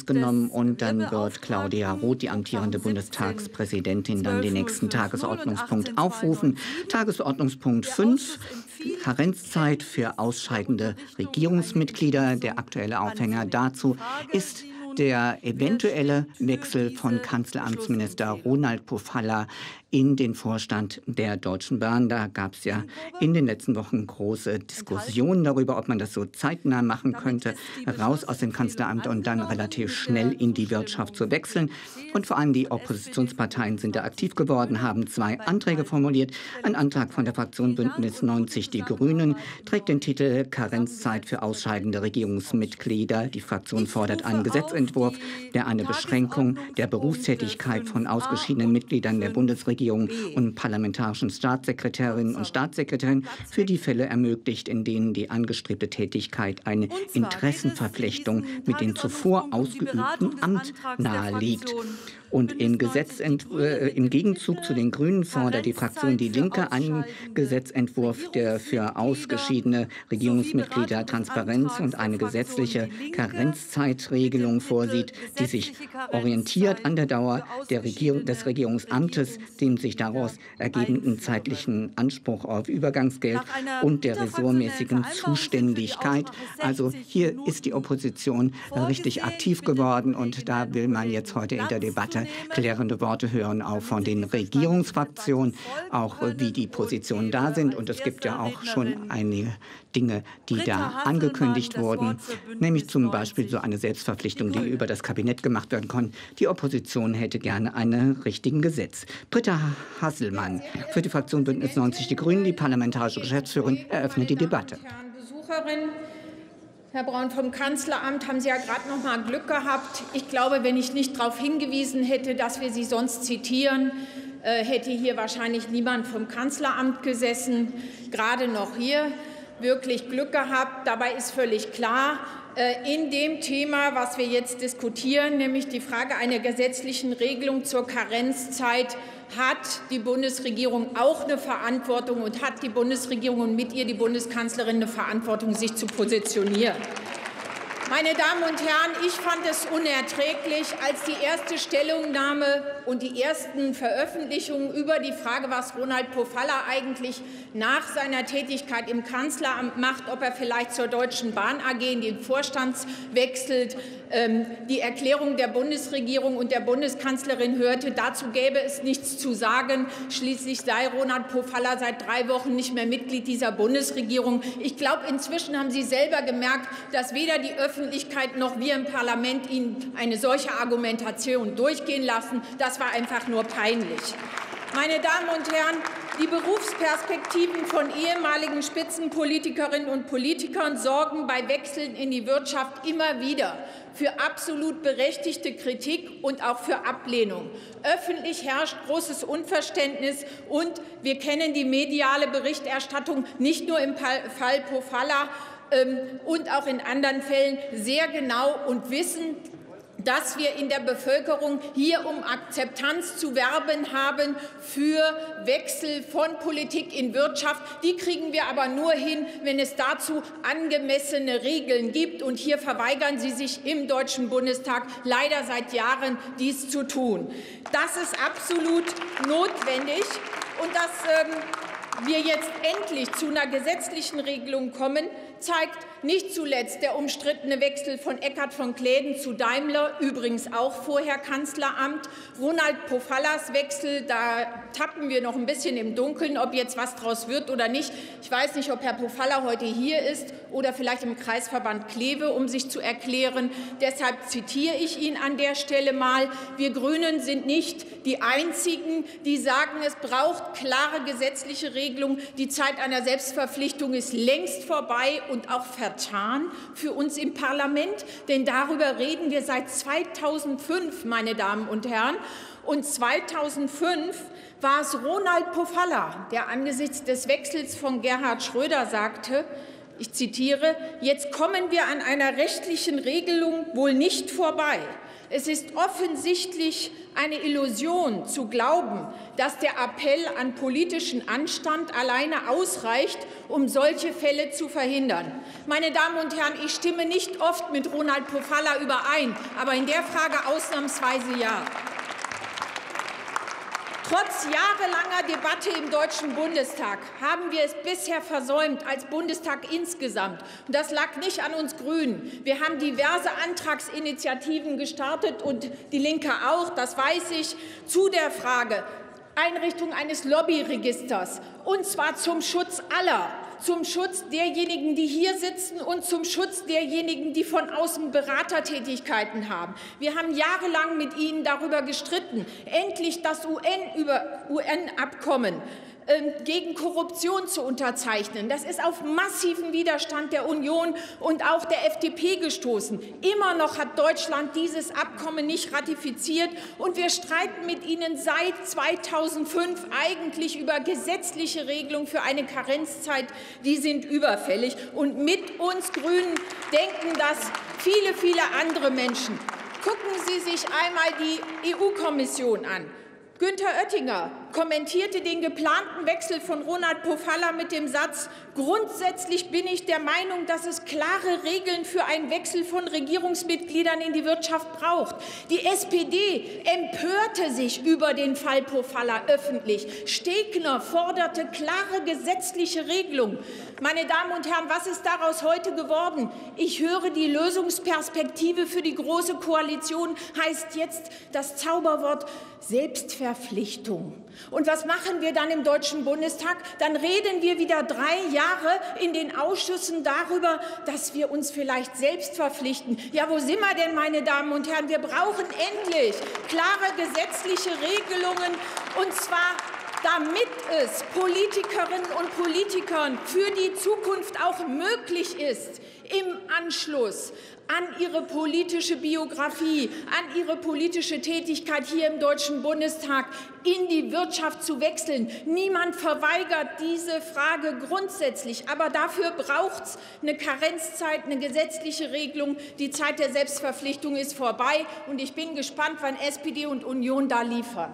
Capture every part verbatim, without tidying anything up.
genommen und dann wird Claudia Roth, die amtierende Bundestagspräsidentin, dann den nächsten Tagesordnungspunkt aufrufen. Tagesordnungspunkt fünf, Karenzzeit für ausscheidende Regierungsmitglieder. Der aktuelle Aufhänger dazu ist der eventuelle Wechsel von Kanzleramtsminister Ronald Pofalla in den Vorstand der Deutschen Bahn. Da gab es ja in den letzten Wochen große Diskussionen darüber, ob man das so zeitnah machen könnte, raus aus dem Kanzleramt und dann relativ schnell in die Wirtschaft zu wechseln. Und vor allem die Oppositionsparteien sind da aktiv geworden, haben zwei Anträge formuliert. Ein Antrag von der Fraktion Bündnis neunzig Die Grünen trägt den Titel Karenzzeit für ausscheidende Regierungsmitglieder. Die Fraktion fordert einen Gesetzentwurf, der eine Beschränkung der Berufstätigkeit von ausgeschiedenen Mitgliedern der Bundesregierung und parlamentarischen Staatssekretärinnen und Staatssekretären für die Fälle ermöglicht, in denen die angestrebte Tätigkeit eine Interessenverflechtung mit dem zuvor ausgeübten Amt naheliegt. Und im, Gesetzentw äh, im Gegenzug zu den Grünen fordert die Fraktion Die Linke einen Gesetzentwurf, der für ausgeschiedene Regierungsmitglieder Transparenz und eine gesetzliche Karenzzeitregelung vorsieht, die sich orientiert an der Dauer der Regierung, des Regierungsamtes, dem sich daraus ergebenden zeitlichen Anspruch auf Übergangsgeld und der ressortmäßigen Zuständigkeit. Also hier ist die Opposition richtig aktiv geworden und da will man jetzt heute in der Debatte klärende Worte hören, auch von den Regierungsfraktionen, auch wie die Positionen da sind. Und es gibt ja auch schon einige Dinge, die da angekündigt wurden, nämlich zum Beispiel so eine Selbstverpflichtung, die über das Kabinett gemacht werden kann. Die Opposition hätte gerne einen richtigen Gesetz. Britta Hasselmann für die Fraktion Bündnis neunzig Die Grünen, die parlamentarische Geschäftsführerin, eröffnet die Debatte. Herr Braun, vom Kanzleramt haben Sie ja gerade noch mal Glück gehabt. Ich glaube, wenn ich nicht darauf hingewiesen hätte, dass wir Sie sonst zitieren, äh, hätte hier wahrscheinlich niemand vom Kanzleramt gesessen. Gerade noch hier wirklich Glück gehabt. Dabei ist völlig klar, äh, in dem Thema, was wir jetzt diskutieren, nämlich die Frage einer gesetzlichen Regelung zur Karenzzeit, hat die Bundesregierung auch eine Verantwortung und hat die Bundesregierung und mit ihr die Bundeskanzlerin eine Verantwortung, sich zu positionieren. Meine Damen und Herren, ich fand es unerträglich, als die erste Stellungnahme und die ersten Veröffentlichungen über die Frage, was Ronald Pofalla eigentlich nach seiner Tätigkeit im Kanzleramt macht, ob er vielleicht zur Deutschen Bahn A G in den Vorstand wechselt, die Erklärung der Bundesregierung und der Bundeskanzlerin hörte, dazu gäbe es nichts zu sagen. Schließlich sei Ronald Pofalla seit drei Wochen nicht mehr Mitglied dieser Bundesregierung. Ich glaube, inzwischen haben Sie selber gemerkt, dass weder die Öffentlichkeit noch wir im Parlament Ihnen eine solche Argumentation durchgehen lassen. Das war einfach nur peinlich. Meine Damen und Herren, die Berufsperspektiven von ehemaligen Spitzenpolitikerinnen und Politikern sorgen bei Wechseln in die Wirtschaft immer wieder für absolut berechtigte Kritik und auch für Ablehnung. Öffentlich herrscht großes Unverständnis, und wir kennen die mediale Berichterstattung nicht nur im Fall Pofalla ähm, und auch in anderen Fällen sehr genau und wissen, dass wir in der Bevölkerung hier um Akzeptanz zu werben haben für Wechsel von Politik in Wirtschaft. Die kriegen wir aber nur hin, wenn es dazu angemessene Regeln gibt. Und hier verweigern Sie sich im Deutschen Bundestag leider seit Jahren, dies zu tun. Das ist absolut notwendig. Und dass ähm, wir jetzt endlich zu einer gesetzlichen Regelung kommen, zeigt nicht zuletzt der umstrittene Wechsel von Eckart von Kläden zu Daimler, übrigens auch vorher Kanzleramt. Ronald Pofallas Wechsel, da tappen wir noch ein bisschen im Dunkeln, ob jetzt was draus wird oder nicht. Ich weiß nicht, ob Herr Pofalla heute hier ist oder vielleicht im Kreisverband Kleve, um sich zu erklären. Deshalb zitiere ich ihn an der Stelle mal. Wir Grünen sind nicht die Einzigen, die sagen, es braucht klare gesetzliche Regelungen. Die Zeit einer Selbstverpflichtung ist längst vorbei und auch vertan für uns im Parlament. Denn darüber reden wir seit zweitausendfünf, meine Damen und Herren. Und zweitausendfünf war es Ronald Pofalla, der angesichts des Wechsels von Gerhard Schröder sagte, Ich zitiere, jetzt kommen wir an einer rechtlichen Regelung wohl nicht vorbei. Es ist offensichtlich eine Illusion zu glauben, dass der Appell an politischen Anstand alleine ausreicht, um solche Fälle zu verhindern. Meine Damen und Herren, ich stimme nicht oft mit Ronald Pofalla überein, aber in der Frage ausnahmsweise ja. Trotz jahrelanger Debatte im Deutschen Bundestag haben wir es bisher versäumt, als Bundestag insgesamt. Und das lag nicht an uns Grünen. Wir haben diverse Antragsinitiativen gestartet und die Linke auch, das weiß ich, zu der Frage Einrichtung eines Lobbyregisters, und zwar zum Schutz aller. Zum Schutz derjenigen, die hier sitzen, und zum Schutz derjenigen, die von außen Beratertätigkeiten haben. Wir haben jahrelang mit Ihnen darüber gestritten, endlich das U N-Abkommen gegen Korruption zu unterzeichnen. Das ist auf massiven Widerstand der Union und auch der F D P gestoßen. Immer noch hat Deutschland dieses Abkommen nicht ratifiziert, und wir streiten mit Ihnen seit zweitausendfünf eigentlich über gesetzliche Regelungen für eine Karenzzeit. Die sind überfällig, und mit uns Grünen denken das viele, viele andere Menschen. Gucken Sie sich einmal die E U-Kommission an. Günther Oettinger kommentierte den geplanten Wechsel von Ronald Pofalla mit dem Satz: Grundsätzlich bin ich der Meinung, dass es klare Regeln für einen Wechsel von Regierungsmitgliedern in die Wirtschaft braucht. Die S P D empörte sich über den Fall Pofalla öffentlich. Stegner forderte klare gesetzliche Regelungen. Meine Damen und Herren, was ist daraus heute geworden? Ich höre, die Lösungsperspektive für die Große Koalition heißt jetzt das Zauberwort Selbstverpflichtung. Und was machen wir dann im Deutschen Bundestag? Dann reden wir wieder drei Jahre in den Ausschüssen darüber, dass wir uns vielleicht selbst verpflichten. Ja, wo sind wir denn, meine Damen und Herren? Wir brauchen endlich klare gesetzliche Regelungen, und zwar damit es Politikerinnen und Politikern für die Zukunft auch möglich ist, im Anschluss an ihre politische Biografie, an ihre politische Tätigkeit hier im Deutschen Bundestag in die Wirtschaft zu wechseln. Niemand verweigert diese Frage grundsätzlich. Aber dafür braucht es eine Karenzzeit, eine gesetzliche Regelung. Die Zeit der Selbstverpflichtung ist vorbei. Und ich bin gespannt, wann S P D und Union da liefern.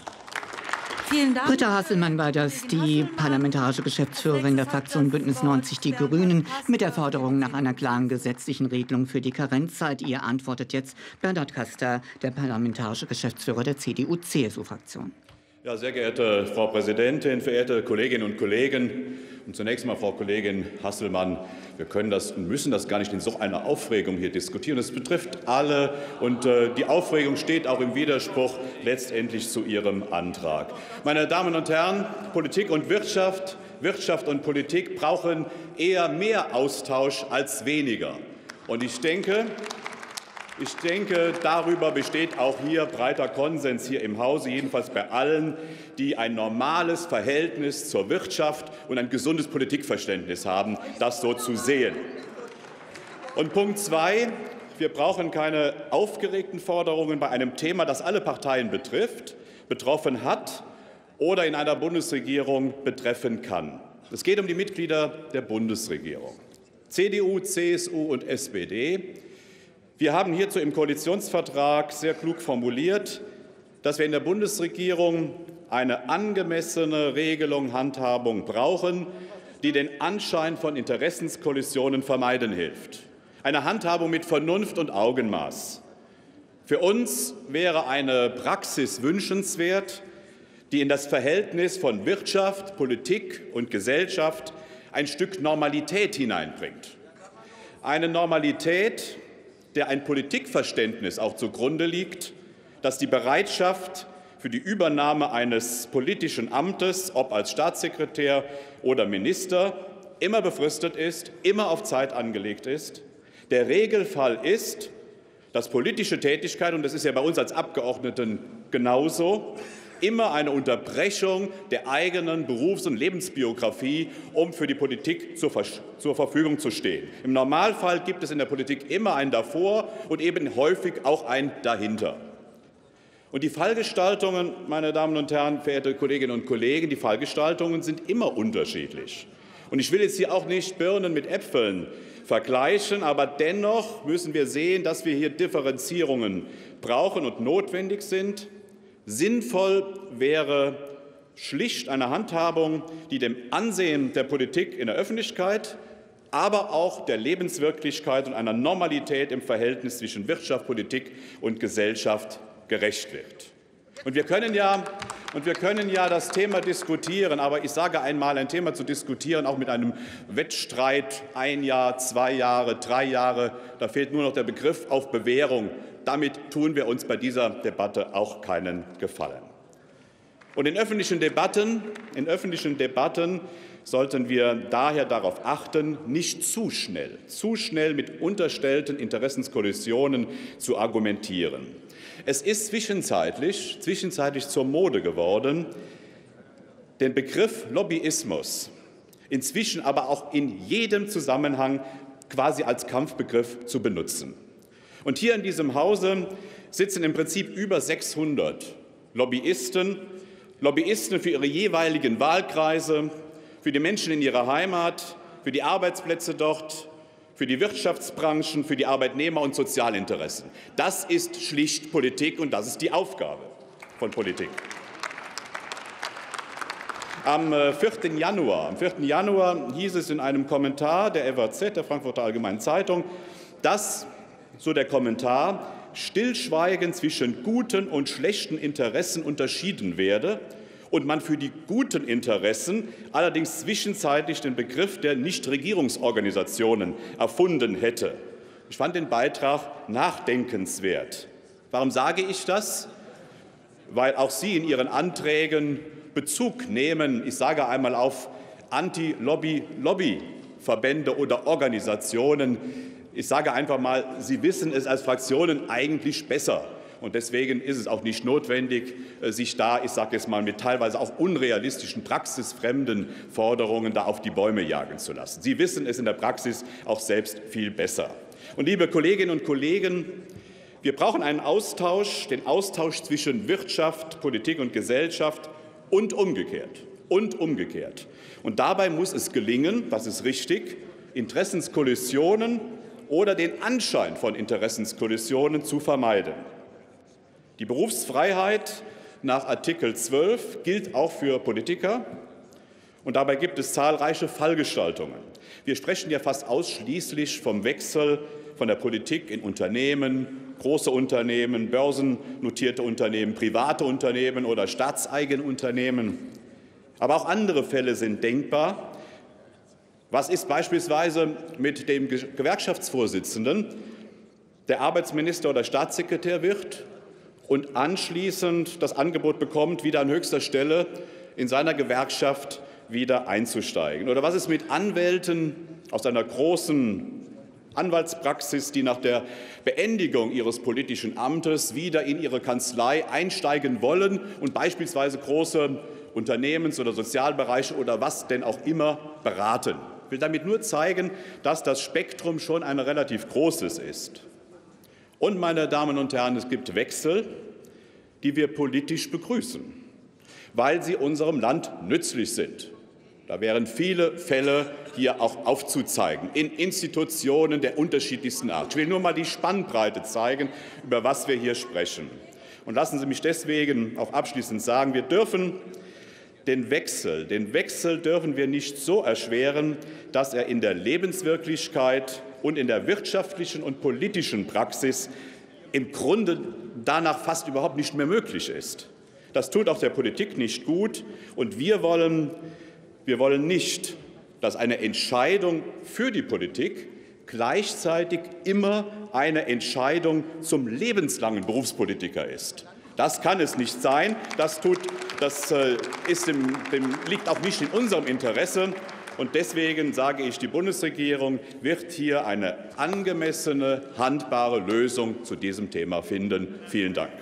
Vielen Dank. Britta Hasselmann war das, die parlamentarische Geschäftsführerin der Fraktion Bündnis neunzig Die Grünen, mit der Forderung nach einer klaren gesetzlichen Regelung für die Karenzzeit. Ihr antwortet jetzt Bernhard Kaster, der parlamentarische Geschäftsführer der C D U C S U-Fraktion. Ja, sehr geehrte Frau Präsidentin, verehrte Kolleginnen und Kollegen! Und zunächst mal, Frau Kollegin Hasselmann, wir können das und müssen das gar nicht in so einer Aufregung hier diskutieren. Es betrifft alle, und äh, die Aufregung steht auch im Widerspruch letztendlich zu Ihrem Antrag. Meine Damen und Herren, Politik und Wirtschaft, Wirtschaft und Politik brauchen eher mehr Austausch als weniger. Und ich denke, Ich denke, darüber besteht auch hier breiter Konsens hier im Hause, jedenfalls bei allen, die ein normales Verhältnis zur Wirtschaft und ein gesundes Politikverständnis haben, das so zu sehen. Und Punkt zwei. Wir brauchen keine aufgeregten Forderungen bei einem Thema, das alle Parteien betrifft, betroffen hat oder in einer Bundesregierung betreffen kann. Es geht um die Mitglieder der Bundesregierung, C D U, C S U und S P D. Wir haben hierzu im Koalitionsvertrag sehr klug formuliert, dass wir in der Bundesregierung eine angemessene Regelung, Handhabung brauchen, die den Anschein von Interessenskollisionen vermeiden hilft. Eine Handhabung mit Vernunft und Augenmaß. Für uns wäre eine Praxis wünschenswert, die in das Verhältnis von Wirtschaft, Politik und Gesellschaft ein Stück Normalität hineinbringt. Eine Normalität, der ein Politikverständnis auch zugrunde liegt, dass die Bereitschaft für die Übernahme eines politischen Amtes, ob als Staatssekretär oder Minister, immer befristet ist, immer auf Zeit angelegt ist. Der Regelfall ist, dass politische Tätigkeit, und das ist ja bei uns als Abgeordneten genauso, immer eine Unterbrechung der eigenen Berufs- und Lebensbiografie, um für die Politik zur, zur Verfügung zu stehen. Im Normalfall gibt es in der Politik immer ein Davor und eben häufig auch ein Dahinter. Und die Fallgestaltungen, meine Damen und Herren, verehrte Kolleginnen und Kollegen, die Fallgestaltungen sind immer unterschiedlich. Und ich will jetzt hier auch nicht Birnen mit Äpfeln vergleichen, aber dennoch müssen wir sehen, dass wir hier Differenzierungen brauchen und notwendig sind. Sinnvoll wäre schlicht eine Handhabung, die dem Ansehen der Politik in der Öffentlichkeit, aber auch der Lebenswirklichkeit und einer Normalität im Verhältnis zwischen Wirtschaft, Politik und Gesellschaft gerecht wird. Und wir können ja, und wir können ja das Thema diskutieren, aber ich sage einmal, ein Thema zu diskutieren, auch mit einem Wettstreit, ein Jahr, zwei Jahre, drei Jahre, da fehlt nur noch der Begriff auf Bewährung. Damit tun wir uns bei dieser Debatte auch keinen Gefallen. Und in öffentlichen Debatten, in öffentlichen Debatten sollten wir daher darauf achten, nicht zu schnell, zu schnell mit unterstellten Interessenskollisionen zu argumentieren. Es ist zwischenzeitlich, zwischenzeitlich zur Mode geworden, den Begriff Lobbyismus inzwischen aber auch in jedem Zusammenhang quasi als Kampfbegriff zu benutzen. Und hier in diesem Hause sitzen im Prinzip über sechshundert Lobbyisten, Lobbyisten für ihre jeweiligen Wahlkreise, für die Menschen in ihrer Heimat, für die Arbeitsplätze dort, für die Wirtschaftsbranchen, für die Arbeitnehmer und Sozialinteressen. Das ist schlicht Politik und das ist die Aufgabe von Politik. Am vierten Januar, am vierten Januar hieß es in einem Kommentar der F A Z, der Frankfurter Allgemeinen Zeitung, dass, so der Kommentar, Stillschweigen zwischen guten und schlechten Interessen unterschieden werde und man für die guten Interessen allerdings zwischenzeitlich den Begriff der Nichtregierungsorganisationen erfunden hätte. Ich fand den Beitrag nachdenkenswert. Warum sage ich das? Weil auch Sie in Ihren Anträgen Bezug nehmen, ich sage einmal, auf Anti-Lobby-Lobby-Verbände oder Organisationen. Ich sage einfach mal, Sie wissen es als Fraktionen eigentlich besser. Und deswegen ist es auch nicht notwendig, sich da, ich sage jetzt mal, mit teilweise auch unrealistischen, praxisfremden Forderungen da auf die Bäume jagen zu lassen. Sie wissen es in der Praxis auch selbst viel besser. Und liebe Kolleginnen und Kollegen, wir brauchen einen Austausch, den Austausch zwischen Wirtschaft, Politik und Gesellschaft und umgekehrt. Und umgekehrt. Und dabei muss es gelingen, das ist richtig, Interessenskollisionen oder den Anschein von Interessenskollisionen zu vermeiden. Die Berufsfreiheit nach Artikel zwölf gilt auch für Politiker, und dabei gibt es zahlreiche Fallgestaltungen. Wir sprechen ja fast ausschließlich vom Wechsel von der Politik in Unternehmen, große Unternehmen, börsennotierte Unternehmen, private Unternehmen oder staatseigene Unternehmen. Aber auch andere Fälle sind denkbar. Was ist beispielsweise mit dem Gewerkschaftsvorsitzenden, der Arbeitsminister oder Staatssekretär wird und anschließend das Angebot bekommt, wieder an höchster Stelle in seiner Gewerkschaft wieder einzusteigen? Oder was ist mit Anwälten aus einer großen Anwaltspraxis, die nach der Beendigung ihres politischen Amtes wieder in ihre Kanzlei einsteigen wollen und beispielsweise große Unternehmens- oder Sozialbereiche oder was denn auch immer beraten? Ich will damit nur zeigen, dass das Spektrum schon ein relativ großes ist. Und, meine Damen und Herren, es gibt Wechsel, die wir politisch begrüßen, weil sie unserem Land nützlich sind. Da wären viele Fälle hier auch aufzuzeigen, in Institutionen der unterschiedlichsten Art. Ich will nur mal die Spannbreite zeigen, über was wir hier sprechen. Und lassen Sie mich deswegen auch abschließend sagen, wir dürfen den Wechsel, den Wechsel dürfen wir nicht so erschweren, dass er in der Lebenswirklichkeit und in der wirtschaftlichen und politischen Praxis im Grunde danach fast überhaupt nicht mehr möglich ist. Das tut auch der Politik nicht gut. Und wir wollen, wir wollen nicht, dass eine Entscheidung für die Politik gleichzeitig immer eine Entscheidung zum lebenslangen Berufspolitiker ist. Das kann es nicht sein. Das, tut, das ist dem, dem, liegt auch nicht in unserem Interesse. Und deswegen sage ich, die Bundesregierung wird hier eine angemessene, handbare Lösung zu diesem Thema finden. Vielen Dank.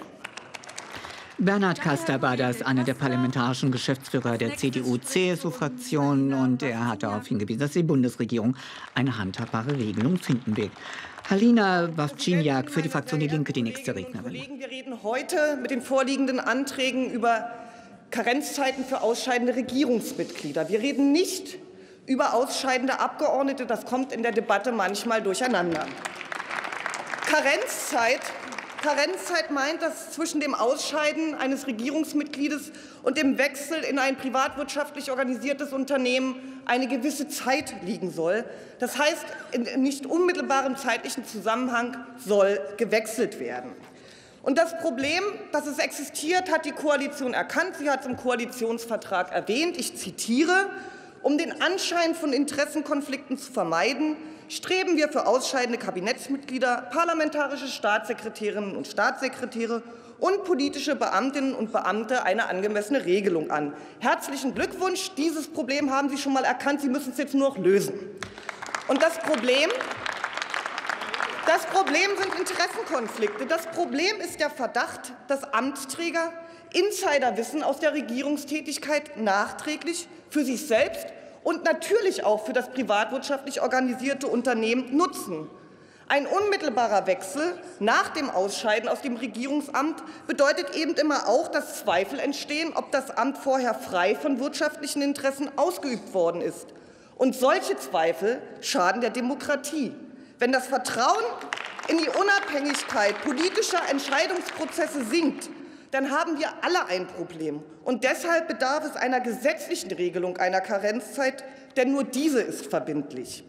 Bernhard Kaster war das, einer der parlamentarischen Geschäftsführer der C D U C S U-Fraktion, und er hat darauf hingewiesen, dass die Bundesregierung eine handhabbare Regelung finden will. Halina Wawczyniak für die Fraktion Die Linke, die nächste Rednerin. Wir reden heute mit den vorliegenden Anträgen über Karenzzeiten für ausscheidende Regierungsmitglieder. Wir reden nicht über ausscheidende Abgeordnete. Das kommt in der Debatte manchmal durcheinander. Karenzzeit. Karenzzeit meint, dass zwischen dem Ausscheiden eines Regierungsmitgliedes und dem Wechsel in ein privatwirtschaftlich organisiertes Unternehmen eine gewisse Zeit liegen soll. Das heißt, in nicht unmittelbarem zeitlichen Zusammenhang soll gewechselt werden. Und das Problem, dass es existiert, hat die Koalition erkannt. Sie hat es im Koalitionsvertrag erwähnt. Ich zitiere: Um den Anschein von Interessenkonflikten zu vermeiden, streben wir für ausscheidende Kabinettsmitglieder, parlamentarische Staatssekretärinnen und Staatssekretäre und politische Beamtinnen und Beamte eine angemessene Regelung an. Herzlichen Glückwunsch. Dieses Problem haben Sie schon mal erkannt. Sie müssen es jetzt nur noch lösen. Und das Problem, das Problem sind Interessenkonflikte. Das Problem ist der Verdacht, dass Amtsträger Insiderwissen aus der Regierungstätigkeit nachträglich für sich selbst und natürlich auch für das privatwirtschaftlich organisierte Unternehmen nutzen. Ein unmittelbarer Wechsel nach dem Ausscheiden aus dem Regierungsamt bedeutet eben immer auch, dass Zweifel entstehen, ob das Amt vorher frei von wirtschaftlichen Interessen ausgeübt worden ist. Und solche Zweifel schaden der Demokratie. Wenn das Vertrauen in die Unabhängigkeit politischer Entscheidungsprozesse sinkt, dann haben wir alle ein Problem. Und deshalb bedarf es einer gesetzlichen Regelung einer Karenzzeit, denn nur diese ist verbindlich.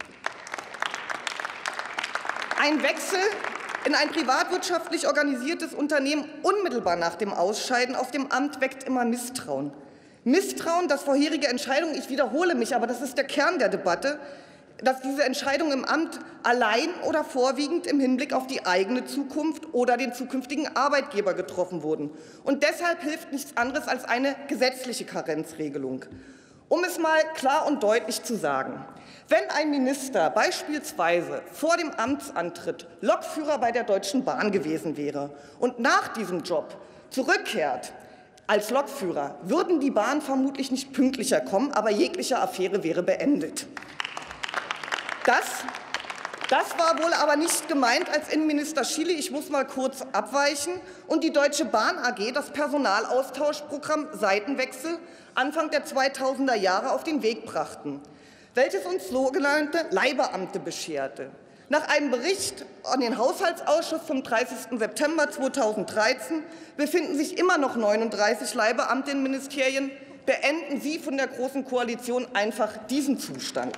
Ein Wechsel in ein privatwirtschaftlich organisiertes Unternehmen unmittelbar nach dem Ausscheiden aus dem Amt weckt immer Misstrauen. Misstrauen, dass vorherige Entscheidungen, ich wiederhole mich, aber das ist der Kern der Debatte, dass diese Entscheidungen im Amt allein oder vorwiegend im Hinblick auf die eigene Zukunft oder den zukünftigen Arbeitgeber getroffen wurden. Und deshalb hilft nichts anderes als eine gesetzliche Karenzregelung. Um es mal klar und deutlich zu sagen: Wenn ein Minister beispielsweise vor dem Amtsantritt Lokführer bei der Deutschen Bahn gewesen wäre und nach diesem Job zurückkehrt als Lokführer, würden die Bahn vermutlich nicht pünktlicher kommen, aber jegliche Affäre wäre beendet. Das, das war wohl aber nicht gemeint als Innenminister Schily. Ich muss mal kurz abweichen. Und die Deutsche Bahn A G das Personalaustauschprogramm Seitenwechsel Anfang der zweitausender Jahre auf den Weg brachten, welches uns sogenannte Leihbeamte bescherte. Nach einem Bericht an den Haushaltsausschuss vom dreißigsten September zweitausenddreizehn befinden sich immer noch neununddreißig Leihbeamte in Ministerien. Beenden Sie von der Großen Koalition einfach diesen Zustand.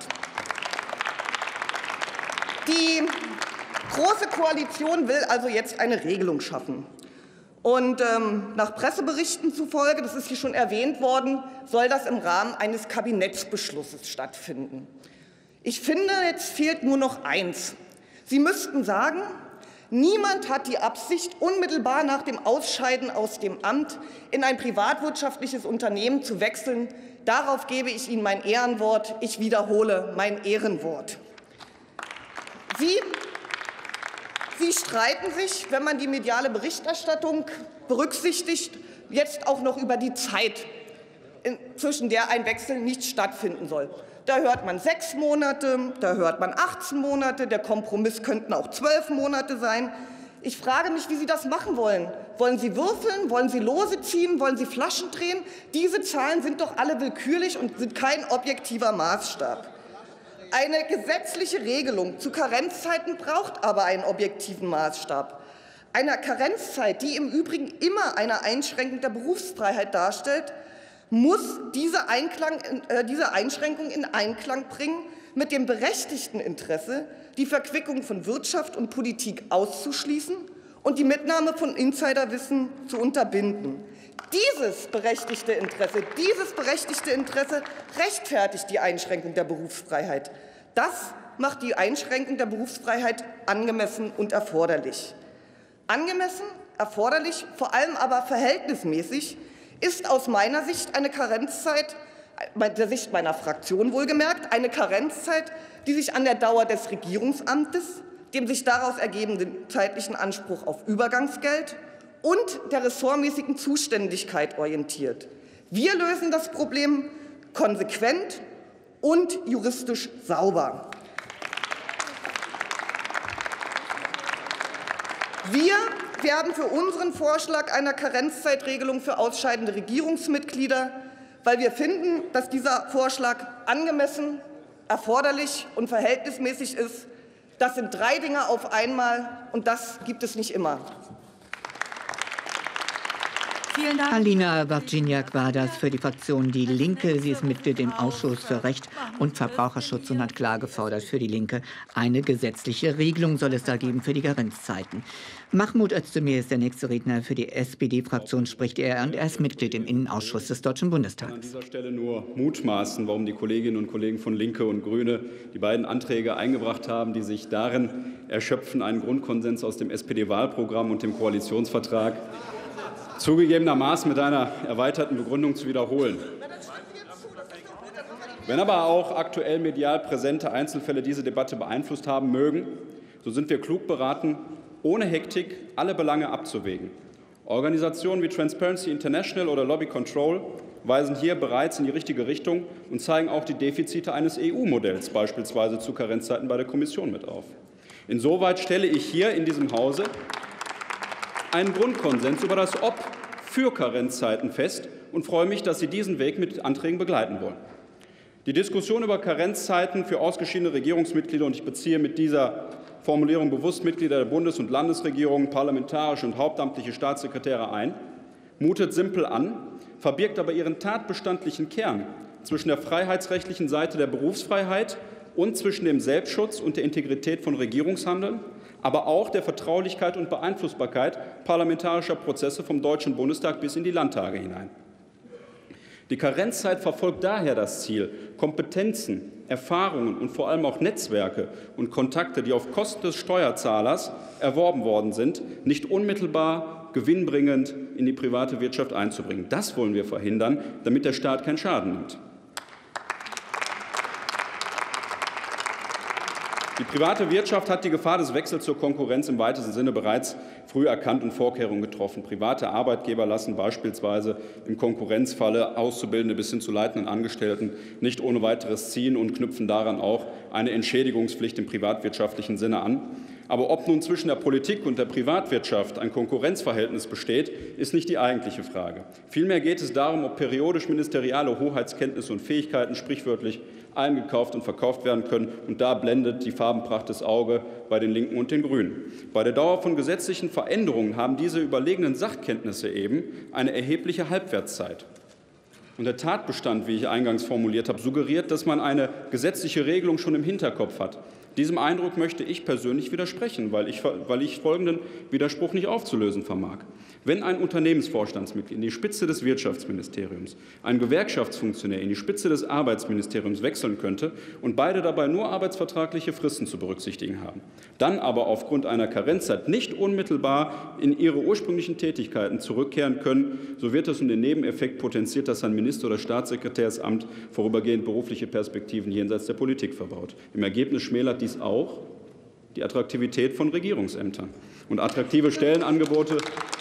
Die Große Koalition will also jetzt eine Regelung schaffen. Und ähm, nach Presseberichten zufolge, das ist hier schon erwähnt worden, soll das im Rahmen eines Kabinettsbeschlusses stattfinden. Ich finde, jetzt fehlt nur noch eins. Sie müssten sagen, niemand hat die Absicht, unmittelbar nach dem Ausscheiden aus dem Amt in ein privatwirtschaftliches Unternehmen zu wechseln. Darauf gebe ich Ihnen mein Ehrenwort. Ich wiederhole mein Ehrenwort. Sie, Sie streiten sich, wenn man die mediale Berichterstattung berücksichtigt, jetzt auch noch über die Zeit, zwischen der ein Wechsel nicht stattfinden soll. Da hört man sechs Monate, da hört man achtzehn Monate, der Kompromiss könnten auch zwölf Monate sein. Ich frage mich, wie Sie das machen wollen. Wollen Sie würfeln? Wollen Sie Lose ziehen? Wollen Sie Flaschen drehen? Diese Zahlen sind doch alle willkürlich und sind kein objektiver Maßstab. Eine gesetzliche Regelung zu Karenzzeiten braucht aber einen objektiven Maßstab. Eine Karenzzeit, die im Übrigen immer eine Einschränkung der Berufsfreiheit darstellt, muss diese, Einklang, äh, diese Einschränkung in Einklang bringen mit dem berechtigten Interesse, die Verquickung von Wirtschaft und Politik auszuschließen und die Mitnahme von Insiderwissen zu unterbinden. Dieses berechtigte Interesse, dieses berechtigte Interesse rechtfertigt die Einschränkung der Berufsfreiheit. Das macht die Einschränkung der Berufsfreiheit angemessen und erforderlich. Angemessen, erforderlich, vor allem aber verhältnismäßig ist aus meiner Sicht eine Karenzzeit, der Sicht meiner Fraktion wohlgemerkt, eine Karenzzeit, die sich an der Dauer des Regierungsamtes, dem sich daraus ergebenden zeitlichen Anspruch auf Übergangsgeld und der ressortmäßigen Zuständigkeit orientiert. Wir lösen das Problem konsequent und juristisch sauber. Wir werben für unseren Vorschlag einer Karenzzeitregelung für ausscheidende Regierungsmitglieder, weil wir finden, dass dieser Vorschlag angemessen erforderlich und verhältnismäßig ist. Das sind drei Dinge auf einmal, und das gibt es nicht immer. Vielen Dank. Alina Warczyniak war das für die Fraktion Die Linke. Sie ist Mitglied im Ausschuss für Recht und Verbraucherschutz und hat klar gefordert für Die Linke. Eine gesetzliche Regelung soll es da geben für die Karenzzeiten. Mahmoud Özdemir ist der nächste Redner für die S P D-Fraktion, spricht er, und er ist Mitglied im Innenausschuss des Deutschen Bundestags. Ich kann an dieser Stelle nur mutmaßen, warum die Kolleginnen und Kollegen von Linke und Grüne die beiden Anträge eingebracht haben, die sich darin erschöpfen, einen Grundkonsens aus dem S P D-Wahlprogramm und dem Koalitionsvertrag zugegebenermaßen mit einer erweiterten Begründung zu wiederholen. Wenn aber auch aktuell medial präsente Einzelfälle diese Debatte beeinflusst haben mögen, so sind wir klug beraten, ohne Hektik alle Belange abzuwägen. Organisationen wie Transparency International oder Lobby Control weisen hier bereits in die richtige Richtung und zeigen auch die Defizite eines E U-Modells, beispielsweise zu Karenzzeiten bei der Kommission, mit auf. Insoweit stelle ich hier in diesem Hause einen Grundkonsens über das Ob für Karenzzeiten fest und freue mich, dass Sie diesen Weg mit Anträgen begleiten wollen. Die Diskussion über Karenzzeiten für ausgeschiedene Regierungsmitglieder, und ich beziehe mit dieser Formulierung bewusst Mitglieder der Bundes- und Landesregierungen, parlamentarische und hauptamtliche Staatssekretäre ein, mutet simpel an, verbirgt aber ihren tatbestandlichen Kern zwischen der freiheitsrechtlichen Seite der Berufsfreiheit und zwischen dem Selbstschutz und der Integrität von Regierungshandeln, aber auch der Vertraulichkeit und Beeinflussbarkeit parlamentarischer Prozesse vom Deutschen Bundestag bis in die Landtage hinein. Die Karenzzeit verfolgt daher das Ziel, Kompetenzen, Erfahrungen und vor allem auch Netzwerke und Kontakte, die auf Kosten des Steuerzahlers erworben worden sind, nicht unmittelbar gewinnbringend in die private Wirtschaft einzubringen. Das wollen wir verhindern, damit der Staat keinen Schaden nimmt. Die private Wirtschaft hat die Gefahr des Wechsels zur Konkurrenz im weitesten Sinne bereits früh erkannt und Vorkehrungen getroffen. Private Arbeitgeber lassen beispielsweise im Konkurrenzfalle Auszubildende bis hin zu leitenden Angestellten nicht ohne weiteres ziehen und knüpfen daran auch eine Entschädigungspflicht im privatwirtschaftlichen Sinne an. Aber ob nun zwischen der Politik und der Privatwirtschaft ein Konkurrenzverhältnis besteht, ist nicht die eigentliche Frage. Vielmehr geht es darum, ob periodisch ministeriale Hoheitskenntnisse und Fähigkeiten sprichwörtlich eingekauft und verkauft werden können. Und da blendet die Farbenpracht das Auge bei den Linken und den Grünen. Bei der Dauer von gesetzlichen Veränderungen haben diese überlegenen Sachkenntnisse eben eine erhebliche Halbwertszeit. Und der Tatbestand, wie ich eingangs formuliert habe, suggeriert, dass man eine gesetzliche Regelung schon im Hinterkopf hat. Diesem Eindruck möchte ich persönlich widersprechen, weil ich, weil ich folgenden Widerspruch nicht aufzulösen vermag. Wenn ein Unternehmensvorstandsmitglied in die Spitze des Wirtschaftsministeriums, ein Gewerkschaftsfunktionär in die Spitze des Arbeitsministeriums wechseln könnte und beide dabei nur arbeitsvertragliche Fristen zu berücksichtigen haben, dann aber aufgrund einer Karenzzeit nicht unmittelbar in ihre ursprünglichen Tätigkeiten zurückkehren können, so wird es um den Nebeneffekt potenziert, dass ein Minister- oder Staatssekretärsamt vorübergehend berufliche Perspektiven jenseits der Politik verbaut. Im Ergebnis schmälert dies auch die Attraktivität von Regierungsämtern. Und attraktive Stellenangebote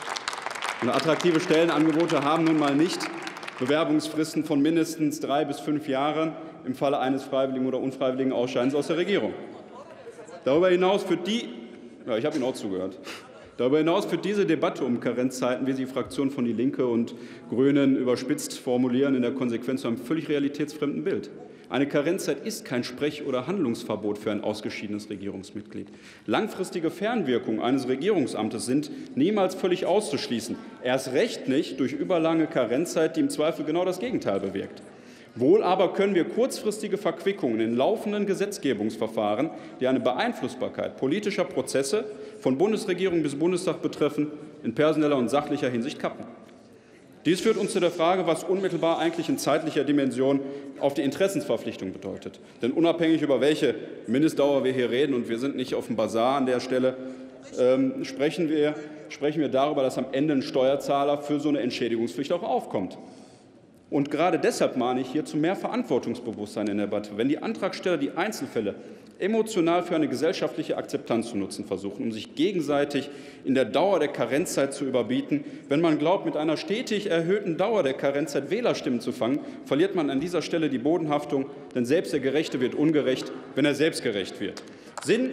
Und attraktive Stellenangebote haben nun mal nicht Bewerbungsfristen von mindestens drei bis fünf Jahren im Falle eines freiwilligen oder unfreiwilligen Ausscheidens aus der Regierung. Darüber hinaus führt die, ja, ich habe Ihnen auch zugehört. Darüber hinaus führt diese Debatte um Karenzzeiten, wie sie die Fraktion von Die Linke und Grünen überspitzt formulieren, in der Konsequenz zu einem völlig realitätsfremden Bild. Eine Karenzzeit ist kein Sprech- oder Handlungsverbot für ein ausgeschiedenes Regierungsmitglied. Langfristige Fernwirkungen eines Regierungsamtes sind niemals völlig auszuschließen, erst recht nicht durch überlange Karenzzeit, die im Zweifel genau das Gegenteil bewirkt. Wohl aber können wir kurzfristige Verquickungen in laufenden Gesetzgebungsverfahren, die eine Beeinflussbarkeit politischer Prozesse von Bundesregierung bis Bundestag betreffen, in personeller und sachlicher Hinsicht kappen. Dies führt uns zu der Frage, was unmittelbar eigentlich in zeitlicher Dimension auf die Interessensverpflichtung bedeutet. Denn unabhängig über welche Mindestdauer wir hier reden, und wir sind nicht auf dem Basar an der Stelle, ähm, sprechen wir, sprechen wir darüber, dass am Ende ein Steuerzahler für so eine Entschädigungspflicht auch aufkommt. Und gerade deshalb mahne ich hier zu mehr Verantwortungsbewusstsein in der Debatte. Wenn die Antragsteller die Einzelfälle emotional für eine gesellschaftliche Akzeptanz zu nutzen versuchen, um sich gegenseitig in der Dauer der Karenzzeit zu überbieten, wenn man glaubt, mit einer stetig erhöhten Dauer der Karenzzeit Wählerstimmen zu fangen, verliert man an dieser Stelle die Bodenhaftung, denn selbst der Gerechte wird ungerecht, wenn er selbst gerecht wird. Sinn,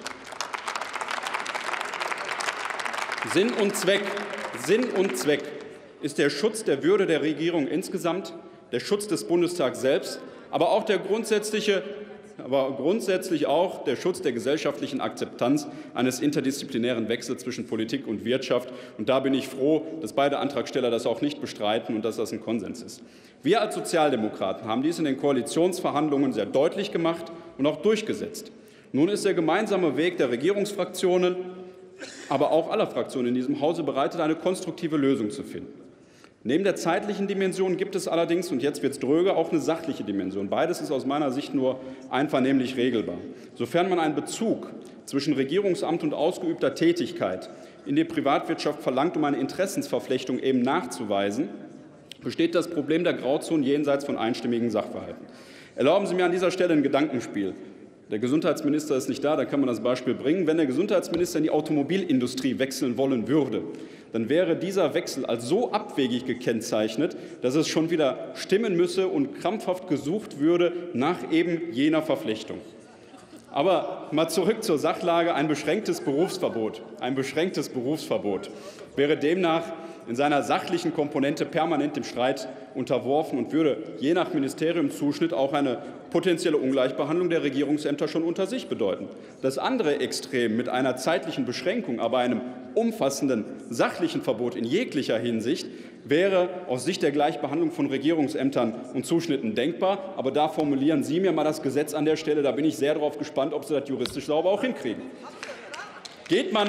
Sinn und Zweck, Sinn und Zweck ist der Schutz der Würde der Regierung insgesamt, der Schutz des Bundestags selbst, aber auch der grundsätzliche aber grundsätzlich auch der Schutz der gesellschaftlichen Akzeptanz eines interdisziplinären Wechsels zwischen Politik und Wirtschaft. Und da bin ich froh, dass beide Antragsteller das auch nicht bestreiten und dass das ein Konsens ist. Wir als Sozialdemokraten haben dies in den Koalitionsverhandlungen sehr deutlich gemacht und auch durchgesetzt. Nun ist der gemeinsame Weg der Regierungsfraktionen, aber auch aller Fraktionen in diesem Hause bereitet, eine konstruktive Lösung zu finden. Neben der zeitlichen Dimension gibt es allerdings, und jetzt wird es dröge, auch eine sachliche Dimension. Beides ist aus meiner Sicht nur einvernehmlich regelbar. Sofern man einen Bezug zwischen Regierungsamt und ausgeübter Tätigkeit in die Privatwirtschaft verlangt, um eine Interessensverflechtung eben nachzuweisen, besteht das Problem der Grauzonen jenseits von einstimmigen Sachverhalten. Erlauben Sie mir an dieser Stelle ein Gedankenspiel. Der Gesundheitsminister ist nicht da, da kann man das Beispiel bringen. Wenn der Gesundheitsminister in die Automobilindustrie wechseln wollen würde, dann wäre dieser Wechsel als so abwegig gekennzeichnet, dass es schon wieder stimmen müsse und krampfhaft gesucht würde nach eben jener Verflechtung. Aber mal zurück zur Sachlage. Ein beschränktes Berufsverbot, ein beschränktes Berufsverbot wäre demnach in seiner sachlichen Komponente permanent dem Streit unterworfen und würde je nach Ministeriumszuschnitt auch eine potenzielle Ungleichbehandlung der Regierungsämter schon unter sich bedeuten. Das andere Extrem mit einer zeitlichen Beschränkung, aber einem umfassenden sachlichen Verbot in jeglicher Hinsicht wäre aus Sicht der Gleichbehandlung von Regierungsämtern und Zuschnitten denkbar. Aber da formulieren Sie mir mal das Gesetz an der Stelle. Da bin ich sehr darauf gespannt, ob Sie das juristisch sauber auch hinkriegen. Geht man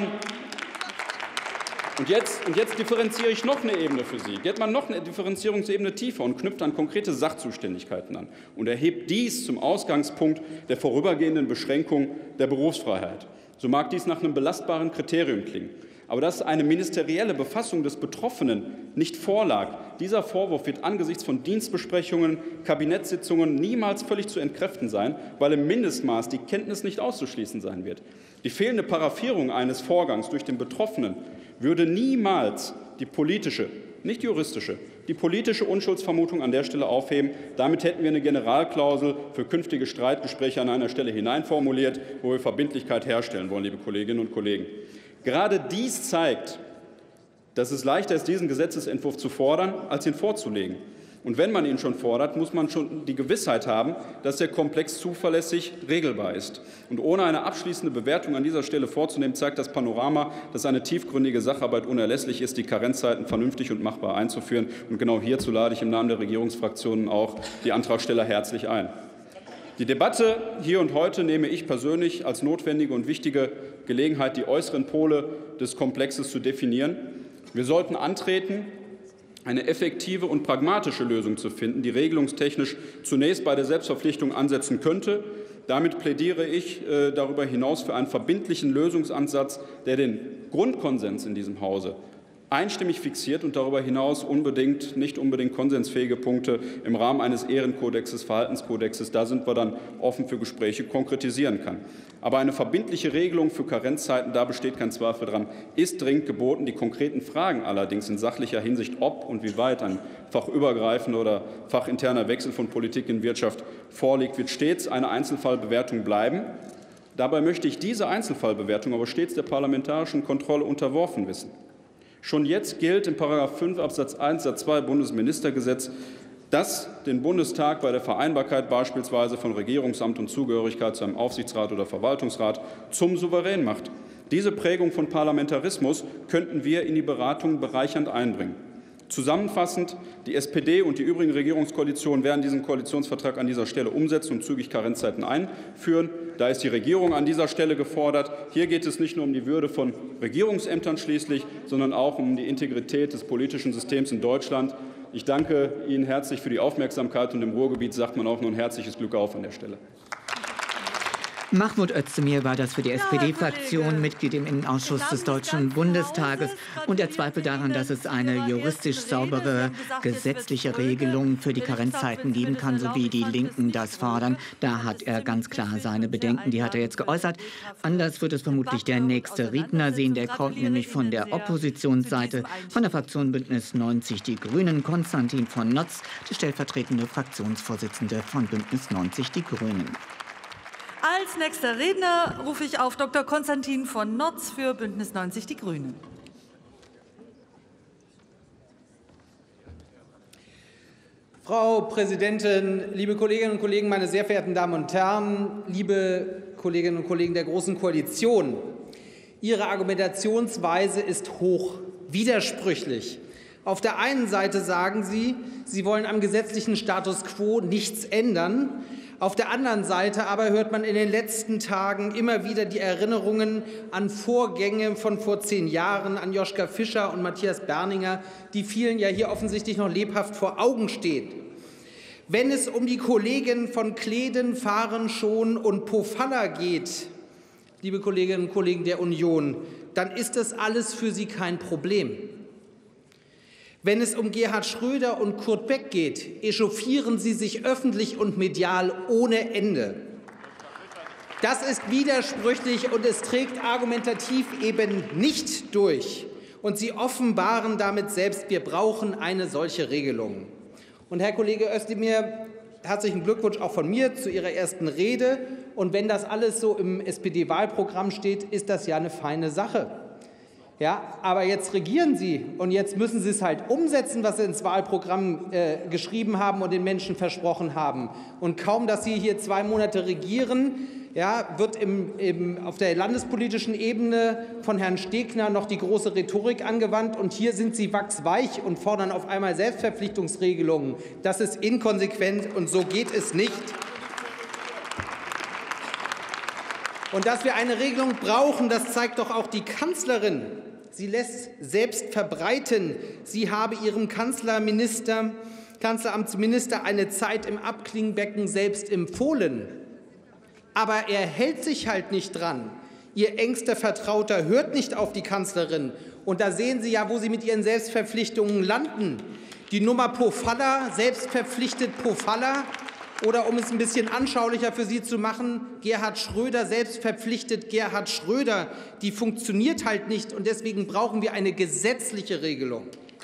Und jetzt, und jetzt differenziere ich noch eine Ebene für Sie. Geht man noch eine Differenzierungsebene tiefer und knüpft an konkrete Sachzuständigkeiten an und erhebt dies zum Ausgangspunkt der vorübergehenden Beschränkung der Berufsfreiheit. So mag dies nach einem belastbaren Kriterium klingen. Aber dass eine ministerielle Befassung des Betroffenen nicht vorlag, dieser Vorwurf wird angesichts von Dienstbesprechungen, Kabinettssitzungen niemals völlig zu entkräften sein, weil im Mindestmaß die Kenntnis nicht auszuschließen sein wird. Die fehlende Paraphierung eines Vorgangs durch den Betroffenen würde niemals die politische, nicht juristische, die politische Unschuldsvermutung an der Stelle aufheben. Damit hätten wir eine Generalklausel für künftige Streitgespräche an einer Stelle hineinformuliert, wo wir Verbindlichkeit herstellen wollen, liebe Kolleginnen und Kollegen. Gerade dies zeigt, dass es leichter ist, diesen Gesetzentwurf zu fordern, als ihn vorzulegen. Und wenn man ihn schon fordert, muss man schon die Gewissheit haben, dass der Komplex zuverlässig regelbar ist. Und ohne eine abschließende Bewertung an dieser Stelle vorzunehmen, zeigt das Panorama, dass eine tiefgründige Sacharbeit unerlässlich ist, die Karenzzeiten vernünftig und machbar einzuführen. Und genau hierzu lade ich im Namen der Regierungsfraktionen auch die Antragsteller herzlich ein. Die Debatte hier und heute nehme ich persönlich als notwendige und wichtige Gelegenheit, die äußeren Pole des Komplexes zu definieren. Wir sollten antreten, eine effektive und pragmatische Lösung zu finden, die regelungstechnisch zunächst bei der Selbstverpflichtung ansetzen könnte. Damit plädiere ich äh, darüber hinaus für einen verbindlichen Lösungsansatz, der den Grundkonsens in diesem Hause einstimmig fixiert und darüber hinaus unbedingt, nicht unbedingt konsensfähige Punkte im Rahmen eines Ehrenkodexes, Verhaltenskodexes, da sind wir dann offen für Gespräche, konkretisieren kann. Aber eine verbindliche Regelung für Karenzzeiten, da besteht kein Zweifel dran, ist dringend geboten. Die konkreten Fragen allerdings in sachlicher Hinsicht, ob und wie weit ein fachübergreifender oder fachinterner Wechsel von Politik in Wirtschaft vorliegt, wird stets eine Einzelfallbewertung bleiben. Dabei möchte ich diese Einzelfallbewertung aber stets der parlamentarischen Kontrolle unterworfen wissen. Schon jetzt gilt in Paragraph fünf Absatz eins Satz zwei Bundesministergesetz, das den Bundestag bei der Vereinbarkeit beispielsweise von Regierungsamt und Zugehörigkeit zu einem Aufsichtsrat oder Verwaltungsrat zum Souverän macht. Diese Prägung von Parlamentarismus könnten wir in die Beratungen bereichernd einbringen. Zusammenfassend, die S P D und die übrigen Regierungskoalitionen werden diesen Koalitionsvertrag an dieser Stelle umsetzen und zügig Karenzzeiten einführen. Da ist die Regierung an dieser Stelle gefordert. Hier geht es nicht nur um die Würde von Regierungsämtern schließlich, sondern auch um die Integrität des politischen Systems in Deutschland. Ich danke Ihnen herzlich für die Aufmerksamkeit, und im Ruhrgebiet sagt man auch nur ein herzliches Glück auf an der Stelle. Mahmoud Özdemir war das für die S P D-Fraktion, Mitglied im Innenausschuss des Deutschen Bundestages. Und er zweifelt daran, dass es eine juristisch saubere gesetzliche Regelung für die Karenzzeiten geben kann, so wie die Linken das fordern. Da hat er ganz klar seine Bedenken, die hat er jetzt geäußert. Anders wird es vermutlich der nächste Redner sehen. Der kommt nämlich von der Oppositionsseite, von der Fraktion Bündnis neunzig Die Grünen, Konstantin von Notz, der stellvertretende Fraktionsvorsitzende von Bündnis neunzig Die Grünen. Als nächster Redner rufe ich auf Doktor Konstantin von Notz für Bündnis neunzig Die Grünen. Frau Präsidentin, liebe Kolleginnen und Kollegen, meine sehr verehrten Damen und Herren, liebe Kolleginnen und Kollegen der Großen Koalition! Ihre Argumentationsweise ist hoch widersprüchlich. Auf der einen Seite sagen Sie, Sie wollen am gesetzlichen Status quo nichts ändern. Auf der anderen Seite aber hört man in den letzten Tagen immer wieder die Erinnerungen an Vorgänge von vor zehn Jahren, an Joschka Fischer und Matthias Berninger, die vielen ja hier offensichtlich noch lebhaft vor Augen steht. Wenn es um die Kollegen von Kleden, Fahrenschon und Pofalla geht, liebe Kolleginnen und Kollegen der Union, dann ist das alles für Sie kein Problem. Wenn es um Gerhard Schröder und Kurt Beck geht, echauffieren Sie sich öffentlich und medial ohne Ende. Das ist widersprüchlich und es trägt argumentativ eben nicht durch. Und Sie offenbaren damit selbst, wir brauchen eine solche Regelung. Und Herr Kollege Özdemir, herzlichen Glückwunsch auch von mir zu Ihrer ersten Rede. Und wenn das alles so im S P D-Wahlprogramm steht, ist das ja eine feine Sache. Ja, aber jetzt regieren Sie und jetzt müssen Sie es halt umsetzen, was Sie ins Wahlprogramm äh, geschrieben haben und den Menschen versprochen haben. Und kaum, dass Sie hier zwei Monate regieren, ja, wird im, im, auf der landespolitischen Ebene von Herrn Stegner noch die große Rhetorik angewandt. Und hier sind Sie wachsweich und fordern auf einmal Selbstverpflichtungsregelungen. Das ist inkonsequent und so geht es nicht. Und dass wir eine Regelung brauchen, das zeigt doch auch die Kanzlerin. Sie lässt selbst verbreiten, sie habe ihrem Kanzlerminister, Kanzleramtsminister eine Zeit im Abklingbecken selbst empfohlen. Aber er hält sich halt nicht dran. Ihr engster Vertrauter hört nicht auf die Kanzlerin. Und da sehen Sie ja, wo Sie mit Ihren Selbstverpflichtungen landen. Die Nummer Pofalla, selbstverpflichtet Pofalla. Oder um es ein bisschen anschaulicher für Sie zu machen, Gerhard Schröder selbst verpflichtet Gerhard Schröder. Die funktioniert halt nicht, und deswegen brauchen wir eine gesetzliche Regelung.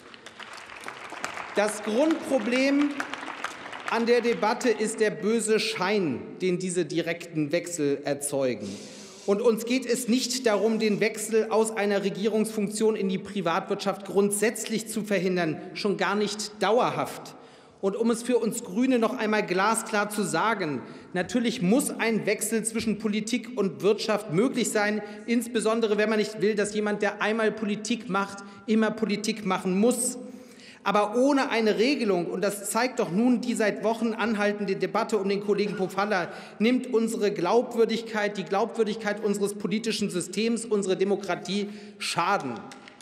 Das Grundproblem an der Debatte ist der böse Schein, den diese direkten Wechsel erzeugen. Und uns geht es nicht darum, den Wechsel aus einer Regierungsfunktion in die Privatwirtschaft grundsätzlich zu verhindern, schon gar nicht dauerhaft. Und um es für uns Grüne noch einmal glasklar zu sagen, natürlich muss ein Wechsel zwischen Politik und Wirtschaft möglich sein, insbesondere wenn man nicht will, dass jemand, der einmal Politik macht, immer Politik machen muss. Aber ohne eine Regelung, und das zeigt doch nun die seit Wochen anhaltende Debatte um den Kollegen Pofalla, nimmt unsere Glaubwürdigkeit, die Glaubwürdigkeit unseres politischen Systems, unsere Demokratie Schaden.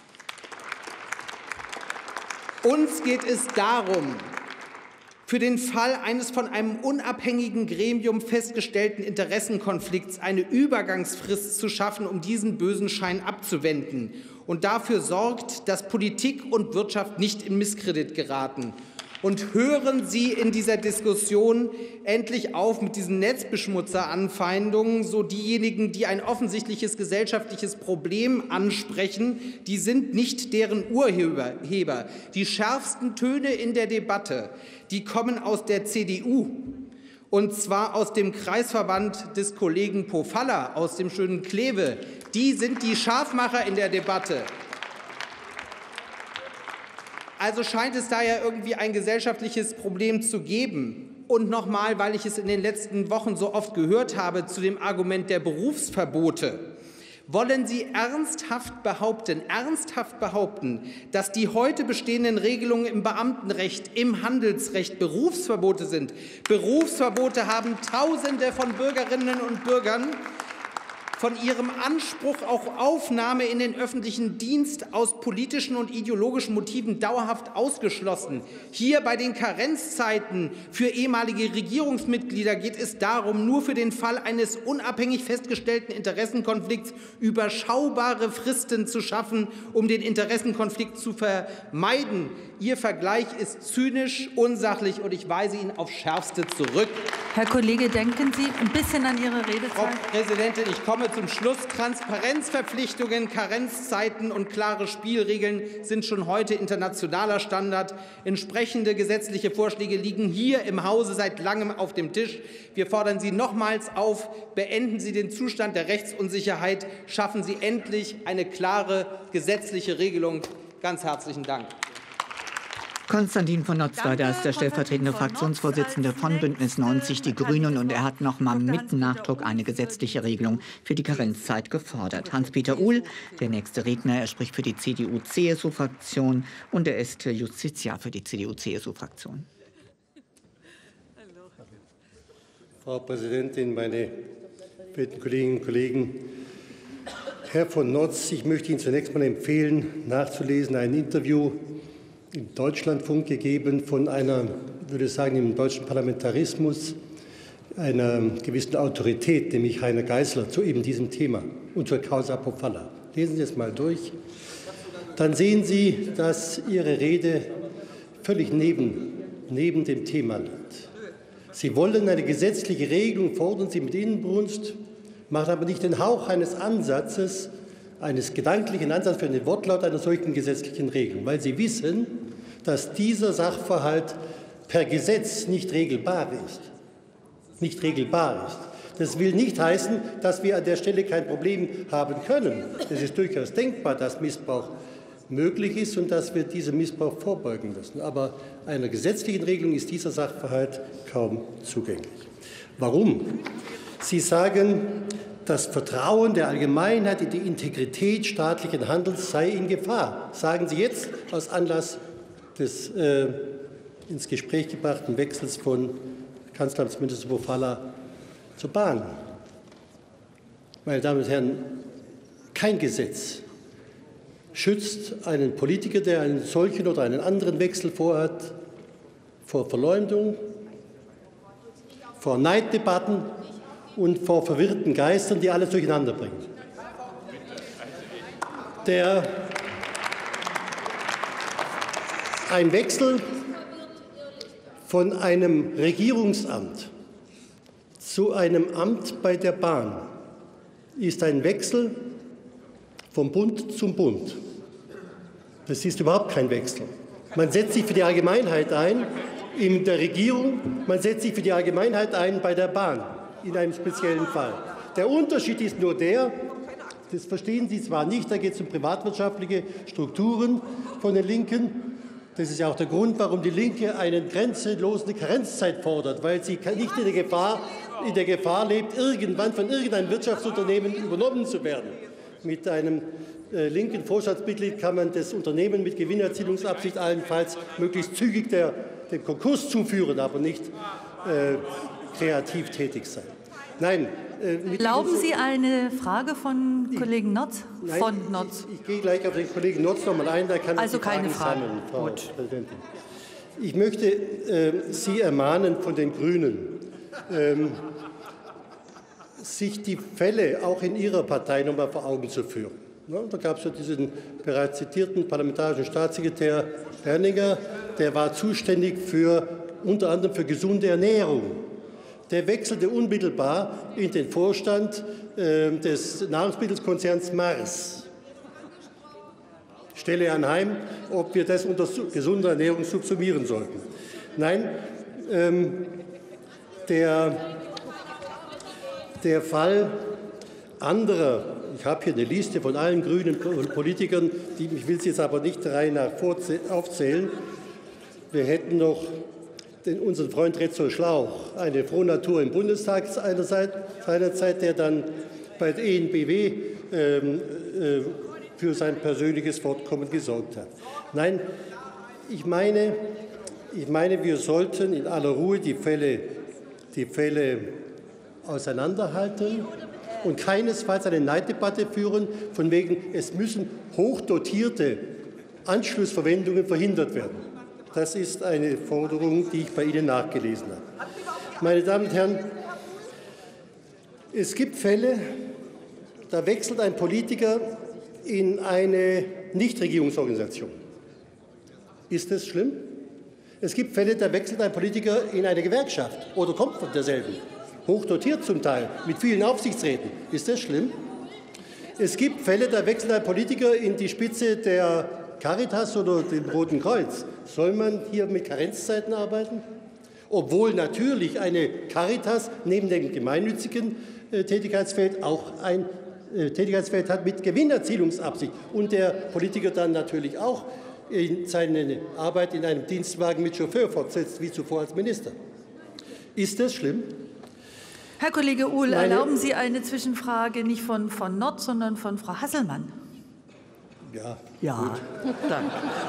Uns geht es darum, für den Fall eines von einem unabhängigen Gremium festgestellten Interessenkonflikts eine Übergangsfrist zu schaffen, um diesen bösen Schein abzuwenden und dafür sorgt, dass Politik und Wirtschaft nicht in Misskredit geraten. Und hören Sie in dieser Diskussion endlich auf mit diesen Netzbeschmutzeranfeindungen. So diejenigen, die ein offensichtliches gesellschaftliches Problem ansprechen, die sind nicht deren Urheber. Die schärfsten Töne in der Debatte, die kommen aus der C D U. Und zwar aus dem Kreisverband des Kollegen Pofalla, aus dem schönen Kleve. Die sind die Scharfmacher in der Debatte. Also scheint es da ja irgendwie ein gesellschaftliches Problem zu geben. Und nochmal, weil ich es in den letzten Wochen so oft gehört habe, zu dem Argument der Berufsverbote. Wollen Sie ernsthaft behaupten, ernsthaft behaupten, dass die heute bestehenden Regelungen im Beamtenrecht, im Handelsrecht Berufsverbote sind? Berufsverbote haben Tausende von Bürgerinnen und Bürgern von ihrem Anspruch auf Aufnahme in den öffentlichen Dienst aus politischen und ideologischen Motiven dauerhaft ausgeschlossen. Hier bei den Karenzzeiten für ehemalige Regierungsmitglieder geht es darum, nur für den Fall eines unabhängig festgestellten Interessenkonflikts überschaubare Fristen zu schaffen, um den Interessenkonflikt zu vermeiden. Ihr Vergleich ist zynisch, unsachlich, und ich weise ihn aufs Schärfste zurück. Herr Kollege, denken Sie ein bisschen an Ihre Redezeit. Frau Präsidentin, ich komme zum Schluss. Transparenzverpflichtungen, Karenzzeiten und klare Spielregeln sind schon heute internationaler Standard. Entsprechende gesetzliche Vorschläge liegen hier im Hause seit langem auf dem Tisch. Wir fordern Sie nochmals auf, beenden Sie den Zustand der Rechtsunsicherheit, schaffen Sie endlich eine klare gesetzliche Regelung. Ganz herzlichen Dank. Konstantin von Notz war das, der stellvertretende Fraktionsvorsitzende von Bündnis neunzig Die Grünen, und er hat noch mal mit Nachdruck eine gesetzliche Regelung für die Karenzzeit gefordert. Hans-Peter Uhl, der nächste Redner, er spricht für die C D U-C S U-Fraktion und er ist Justiziar für die C D U-C S U-Fraktion. Frau Präsidentin, meine verehrten Kolleginnen und Kollegen! Herr von Notz, ich möchte Ihnen zunächst mal empfehlen, nachzulesen, ein Interview im Deutschlandfunk gegeben von einer, würde ich sagen, im deutschen Parlamentarismus, einer gewissen Autorität, nämlich Heiner Geißler, zu eben diesem Thema und zur Causa Pofalla. Lesen Sie es mal durch. Dann sehen Sie, dass Ihre Rede völlig neben, neben dem Thema liegt. Sie wollen eine gesetzliche Regelung, fordern Sie mit Inbrunst, machen aber nicht den Hauch eines Ansatzes, eines gedanklichen Ansatzes für den Wortlaut einer solchen gesetzlichen Regelung, weil Sie wissen, dass dieser Sachverhalt per Gesetz nicht regelbar ist. Nicht regelbar ist. Das will nicht heißen, dass wir an der Stelle kein Problem haben können. Es ist durchaus denkbar, dass Missbrauch möglich ist und dass wir diesem Missbrauch vorbeugen müssen. Aber einer gesetzlichen Regelung ist dieser Sachverhalt kaum zugänglich. Warum? Sie sagen, das Vertrauen der Allgemeinheit in die Integrität staatlichen Handelns sei in Gefahr. Sagen Sie jetzt aus Anlass des äh, ins Gespräch gebrachten Wechsels von Kanzleramtsminister Pofalla zur Bahn. Meine Damen und Herren, kein Gesetz schützt einen Politiker, der einen solchen oder einen anderen Wechsel vorhat, vor Verleumdung, vor Neiddebatten und vor verwirrten Geistern, die alles durcheinander bringen. Der, ein Wechsel von einem Regierungsamt zu einem Amt bei der Bahn ist ein Wechsel vom Bund zum Bund. Das ist überhaupt kein Wechsel. Man setzt sich für die Allgemeinheit ein in der Regierung, man setzt sich für die Allgemeinheit ein bei der Bahn in einem speziellen Fall. Der Unterschied ist nur der, das verstehen Sie zwar nicht, da geht es um privatwirtschaftliche Strukturen von den Linken. Das ist ja auch der Grund, warum die Linke eine grenzenlose Karenzzeit fordert, weil sie nicht in der Gefahr, in der Gefahr lebt, irgendwann von irgendeinem Wirtschaftsunternehmen übernommen zu werden. Mit einem äh, linken Vorstandsmitglied kann man das Unternehmen mit Gewinnerzielungsabsicht allenfalls möglichst zügig der, dem Konkurs zuführen, aber nicht äh, kreativ tätig sein. Nein. Äh, Erlauben Sie eine Frage von Kollegen Notz? Nein, von Notz. Ich, ich gehe gleich auf den Kollegen Notz noch mal ein, da kann also ich die keine Fragen Frage. sammeln, Frau Gut. Präsidentin. Ich möchte äh, Sie ermahnen von den Grünen, ähm, sich die Fälle auch in Ihrer Partei noch mal vor Augen zu führen. Ja, da gab es ja diesen bereits zitierten parlamentarischen Staatssekretär Berninger, der war zuständig für unter anderem für gesunde Ernährung. Der wechselte unmittelbar in den Vorstand äh, des Nahrungsmittelkonzerns Mars. Stelle anheim, ob wir das unter gesunder Ernährung subsumieren sollten. Nein, ähm, der, der Fall anderer, ich habe hier eine Liste von allen grünen Politikern, die, ich will sie jetzt aber nicht der Reihe nach aufzählen. Wir hätten noch den, unseren Freund Retzo Schlauch, eine Frohnatur im Bundestag seinerzeit, der dann bei der E N B W ähm, äh, für sein persönliches Fortkommen gesorgt hat. Nein, ich meine, ich meine, wir sollten in aller Ruhe die Fälle, die Fälle auseinanderhalten und keinesfalls eine Neiddebatte führen, von wegen, es müssen hochdotierte Anschlussverwendungen verhindert werden. Das ist eine Forderung, die ich bei Ihnen nachgelesen habe. Meine Damen und Herren, es gibt Fälle, da wechselt ein Politiker in eine Nichtregierungsorganisation. Ist das schlimm? Es gibt Fälle, da wechselt ein Politiker in eine Gewerkschaft oder kommt von derselben. Hochdotiert zum Teil, mit vielen Aufsichtsräten. Ist das schlimm? Es gibt Fälle, da wechselt ein Politiker in die Spitze der Caritas oder dem Roten Kreuz. Soll man hier mit Karenzzeiten arbeiten? Obwohl natürlich eine Caritas neben dem gemeinnützigen äh, Tätigkeitsfeld auch ein äh, Tätigkeitsfeld hat mit Gewinnerzielungsabsicht und der Politiker dann natürlich auch in seine Arbeit in einem Dienstwagen mit Chauffeur fortsetzt, wie zuvor als Minister. Ist das schlimm? Herr Kollege Uhl, Meine erlauben Sie eine Zwischenfrage nicht von Frau Notz, sondern von Frau Hasselmann? Ja. Ja, gut. Dann.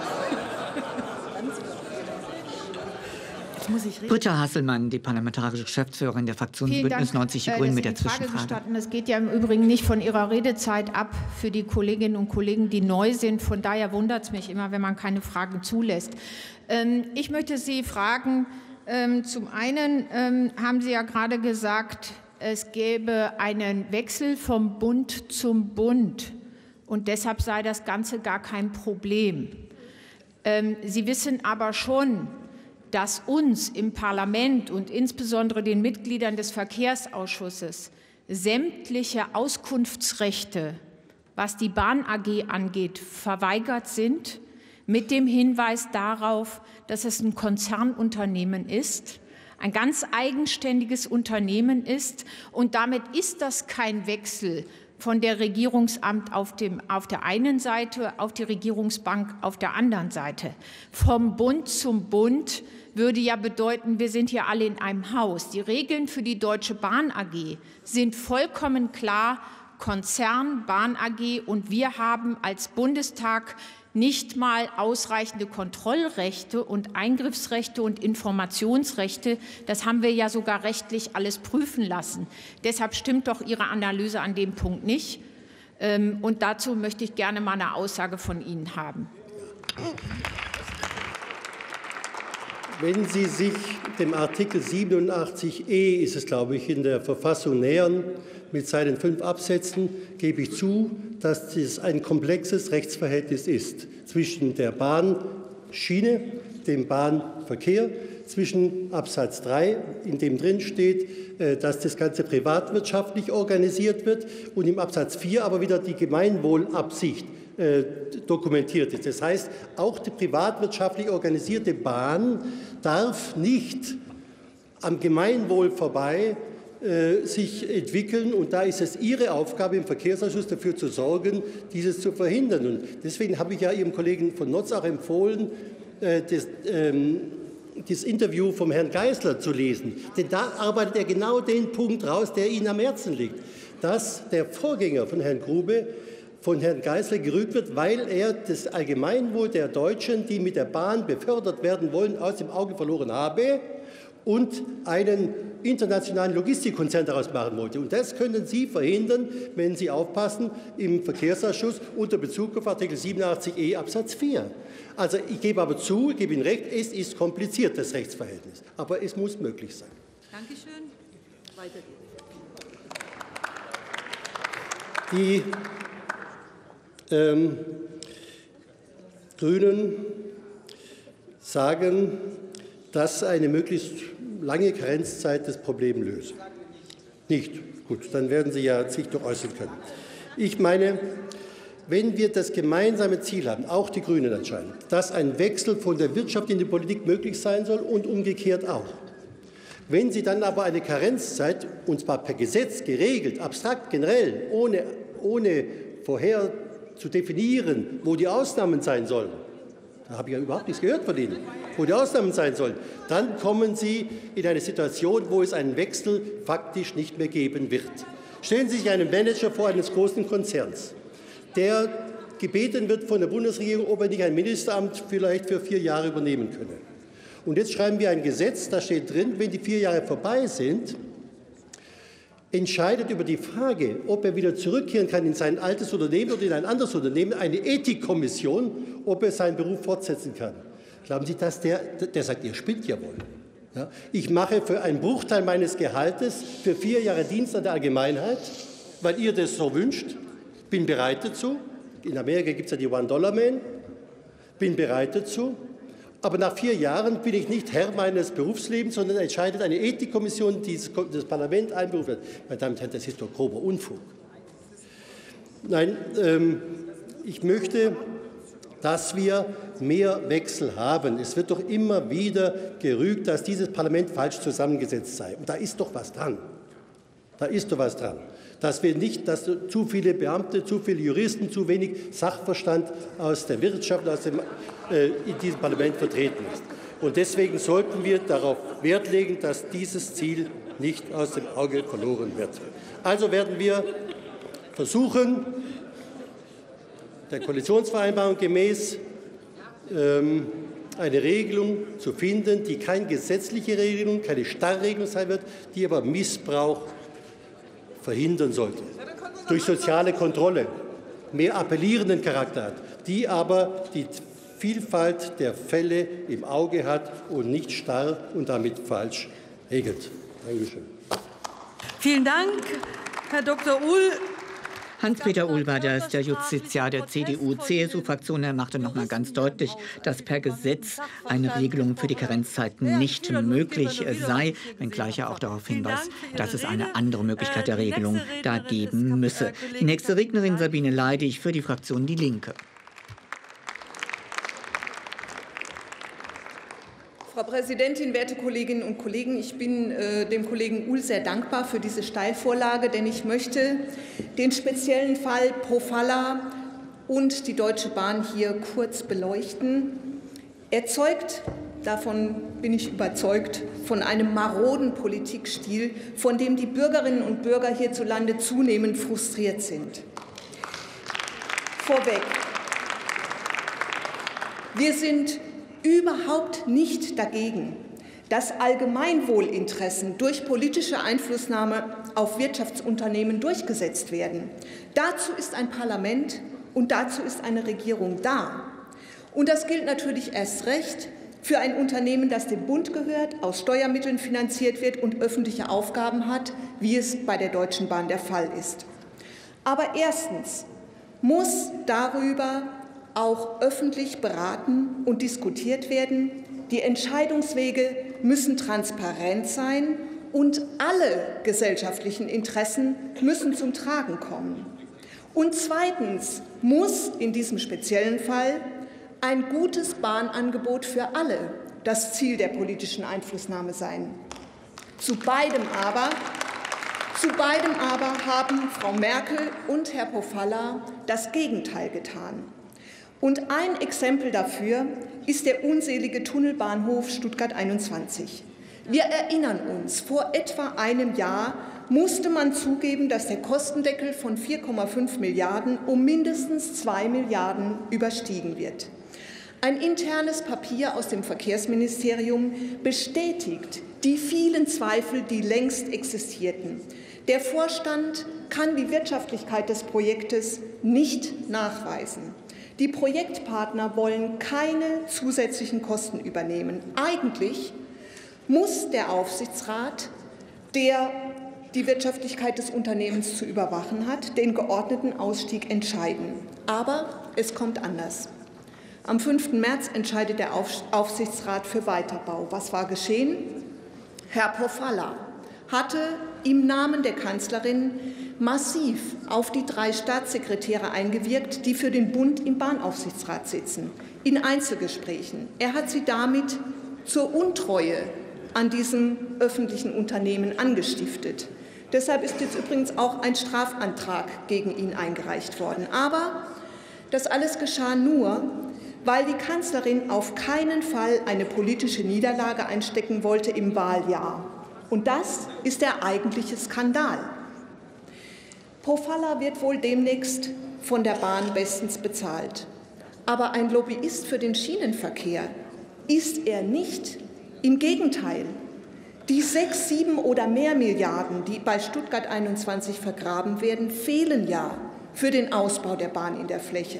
Muss ich Britta Hasselmann, die parlamentarische Geschäftsführerin der Fraktion Vielen Bündnis Dank, neunzig Die äh, Grünen mit dass der Sie die Frage Zwischenfrage. gestatten. Das geht ja im Übrigen nicht von Ihrer Redezeit ab für die Kolleginnen und Kollegen, die neu sind. Von daher wundert es mich immer, wenn man keine Fragen zulässt. Ähm, ich möchte Sie fragen, ähm, zum einen ähm, haben Sie ja gerade gesagt, es gäbe einen Wechsel vom Bund zum Bund und deshalb sei das Ganze gar kein Problem. Ähm, Sie wissen aber schon, dass uns im Parlament und insbesondere den Mitgliedern des Verkehrsausschusses sämtliche Auskunftsrechte, was die Bahn A G angeht, verweigert sind, mit dem Hinweis darauf, dass es ein Konzernunternehmen ist, ein ganz eigenständiges Unternehmen ist. Und damit ist das kein Wechsel von der Regierungsamt auf, dem, auf der einen Seite auf die Regierungsbank auf der anderen Seite. Vom Bund zum Bund würde ja bedeuten, wir sind hier alle in einem Haus. Die Regeln für die Deutsche Bahn A G sind vollkommen klar, Konzern, Bahn A G, und wir haben als Bundestag nicht mal ausreichende Kontrollrechte und Eingriffsrechte und Informationsrechte. Das haben wir ja sogar rechtlich alles prüfen lassen. Deshalb stimmt doch Ihre Analyse an dem Punkt nicht. Und dazu möchte ich gerne mal eine Aussage von Ihnen haben. Wenn Sie sich dem Artikel siebenundachtzig e, ist es, glaube ich, in der Verfassung nähern, mit seinen fünf Absätzen, gebe ich zu, dass es ein komplexes Rechtsverhältnis ist zwischen der Bahnschiene, dem Bahnverkehr, zwischen Absatz drei, in dem drin steht, dass das Ganze privatwirtschaftlich organisiert wird, und im Absatz vier aber wieder die Gemeinwohlabsicht dokumentiert ist. Das heißt, auch die privatwirtschaftlich organisierte Bahn darf nicht am Gemeinwohl vorbei äh, sich entwickeln. Und da ist es Ihre Aufgabe im Verkehrsausschuss, dafür zu sorgen, dieses zu verhindern. Und deswegen habe ich ja Ihrem Kollegen von Notz auch empfohlen, äh, das, ähm, das Interview vom Herrn Geisler zu lesen. Denn da arbeitet er genau den Punkt raus, der Ihnen am Herzen liegt, dass der Vorgänger von Herrn Grube von Herrn Geisler gerügt wird, weil er das Allgemeinwohl der Deutschen, die mit der Bahn befördert werden wollen, aus dem Auge verloren habe und einen internationalen Logistikkonzern daraus machen wollte. Und das können Sie verhindern, wenn Sie aufpassen, im Verkehrsausschuss unter Bezug auf Artikel siebenundachtzig e Absatz vier. Also ich gebe aber zu, ich gebe Ihnen recht, es ist kompliziert, das Rechtsverhältnis. Aber es muss möglich sein. Dankeschön. Weiter geht's. Die Ähm, Grünen sagen, dass eine möglichst lange Karenzzeit das Problem löse. Nicht? Gut, dann werden Sie ja sich doch äußern können. Ich meine, wenn wir das gemeinsame Ziel haben, auch die Grünen anscheinend, dass ein Wechsel von der Wirtschaft in die Politik möglich sein soll und umgekehrt auch. Wenn Sie dann aber eine Karenzzeit, und zwar per Gesetz geregelt, abstrakt, generell, ohne, ohne vorher zu definieren, wo die Ausnahmen sein sollen, da habe ich ja überhaupt nichts gehört von Ihnen, wo die Ausnahmen sein sollen, dann kommen Sie in eine Situation, wo es einen Wechsel faktisch nicht mehr geben wird. Stellen Sie sich einen Manager vor eines großen Konzerns, der gebeten wird von der Bundesregierung, ob er nicht ein Ministeramt vielleicht für vier Jahre übernehmen könne. Und jetzt schreiben wir ein Gesetz, da steht drin, wenn die vier Jahre vorbei sind, entscheidet über die Frage, ob er wieder zurückkehren kann in sein altes Unternehmen oder in ein anderes Unternehmen, eine Ethikkommission, ob er seinen Beruf fortsetzen kann. Glauben Sie, dass der, der sagt, ihr spinnt ja wohl. Ja, ich mache für einen Bruchteil meines Gehaltes für vier Jahre Dienst an der Allgemeinheit, weil ihr das so wünscht, bin bereit dazu. In Amerika gibt es ja die One-Dollar-Man, bin bereit dazu. Aber nach vier Jahren bin ich nicht Herr meines Berufslebens, sondern entscheidet eine Ethikkommission, die das Parlament einberufen hat. Meine Damen und Herren, das ist doch grober Unfug. Nein, ähm, ich möchte, dass wir mehr Wechsel haben. Es wird doch immer wieder gerügt, dass dieses Parlament falsch zusammengesetzt sei. Und da ist doch was dran. Da ist doch was dran. Dass wir nicht, dass zu viele Beamte, zu viele Juristen, zu wenig Sachverstand aus der Wirtschaft, aus dem in diesem Parlament vertreten ist. Und deswegen sollten wir darauf Wert legen, dass dieses Ziel nicht aus dem Auge verloren wird. Also werden wir versuchen, der Koalitionsvereinbarung gemäß ähm, eine Regelung zu finden, die keine gesetzliche Regelung, keine Starrregelung sein wird, die aber Missbrauch verhindern sollte. Durch soziale Kontrolle, mehr appellierenden Charakter hat, die aber die Vielfalt der Fälle im Auge hat und nicht starr und damit falsch regelt. Dankeschön. Vielen Dank, Herr Doktor Uhl. Hans-Peter Uhl war das, der Justiziar der C D U C S U-Fraktion. Er machte noch mal ganz deutlich, dass per Gesetz eine Regelung für die Karenzzeiten nicht möglich sei, wenngleich er auch darauf hinweist, dass es eine andere Möglichkeit der Regelung da geben müsse. Die nächste Rednerin Sabine Leidig für die Fraktion Die Linke. Frau Präsidentin, werte Kolleginnen und Kollegen! Ich bin äh, dem Kollegen Uhl sehr dankbar für diese Steilvorlage, denn ich möchte den speziellen Fall Pofalla und die Deutsche Bahn hier kurz beleuchten. Er zeugt, davon bin ich überzeugt, von einem maroden Politikstil, von dem die Bürgerinnen und Bürger hierzulande zunehmend frustriert sind. Vorweg. Wir sind überhaupt nicht dagegen, dass Allgemeinwohlinteressen durch politische Einflussnahme auf Wirtschaftsunternehmen durchgesetzt werden. Dazu ist ein Parlament und dazu ist eine Regierung da. Und das gilt natürlich erst recht für ein Unternehmen, das dem Bund gehört, aus Steuermitteln finanziert wird und öffentliche Aufgaben hat, wie es bei der Deutschen Bahn der Fall ist. Aber erstens muss darüber auch öffentlich beraten und diskutiert werden. Die Entscheidungswege müssen transparent sein und alle gesellschaftlichen Interessen müssen zum Tragen kommen. Und zweitens muss in diesem speziellen Fall ein gutes Bahnangebot für alle das Ziel der politischen Einflussnahme sein. Zu beidem aber, zu beidem aber haben Frau Merkel und Herr Pofalla das Gegenteil getan. Und ein Exempel dafür ist der unselige Tunnelbahnhof Stuttgart einundzwanzig. Wir erinnern uns, vor etwa einem Jahr musste man zugeben, dass der Kostendeckel von vier Komma fünf Milliarden um mindestens zwei Milliarden überstiegen wird. Ein internes Papier aus dem Verkehrsministerium bestätigt die vielen Zweifel, die längst existierten. Der Vorstand kann die Wirtschaftlichkeit des Projektes nicht nachweisen. Die Projektpartner wollen keine zusätzlichen Kosten übernehmen. Eigentlich muss der Aufsichtsrat, der die Wirtschaftlichkeit des Unternehmens zu überwachen hat, den geordneten Ausstieg entscheiden. Aber es kommt anders. Am fünften März entscheidet der Aufsichtsrat für Weiterbau. Was war geschehen? Herr Pofalla hatte im Namen der Kanzlerin massiv auf die drei Staatssekretäre eingewirkt, die für den Bund im Bahnaufsichtsrat sitzen, in Einzelgesprächen. Er hat sie damit zur Untreue an diesem öffentlichen Unternehmen angestiftet. Deshalb ist jetzt übrigens auch ein Strafantrag gegen ihn eingereicht worden. Aber das alles geschah nur, weil die Kanzlerin auf keinen Fall eine politische Niederlage einstecken wollte im Wahljahr. Und das ist der eigentliche Skandal. Pofalla wird wohl demnächst von der Bahn bestens bezahlt. Aber ein Lobbyist für den Schienenverkehr ist er nicht. Im Gegenteil. Die sechs, sieben oder mehr Milliarden, die bei Stuttgart einundzwanzig vergraben werden, fehlen ja für den Ausbau der Bahn in der Fläche.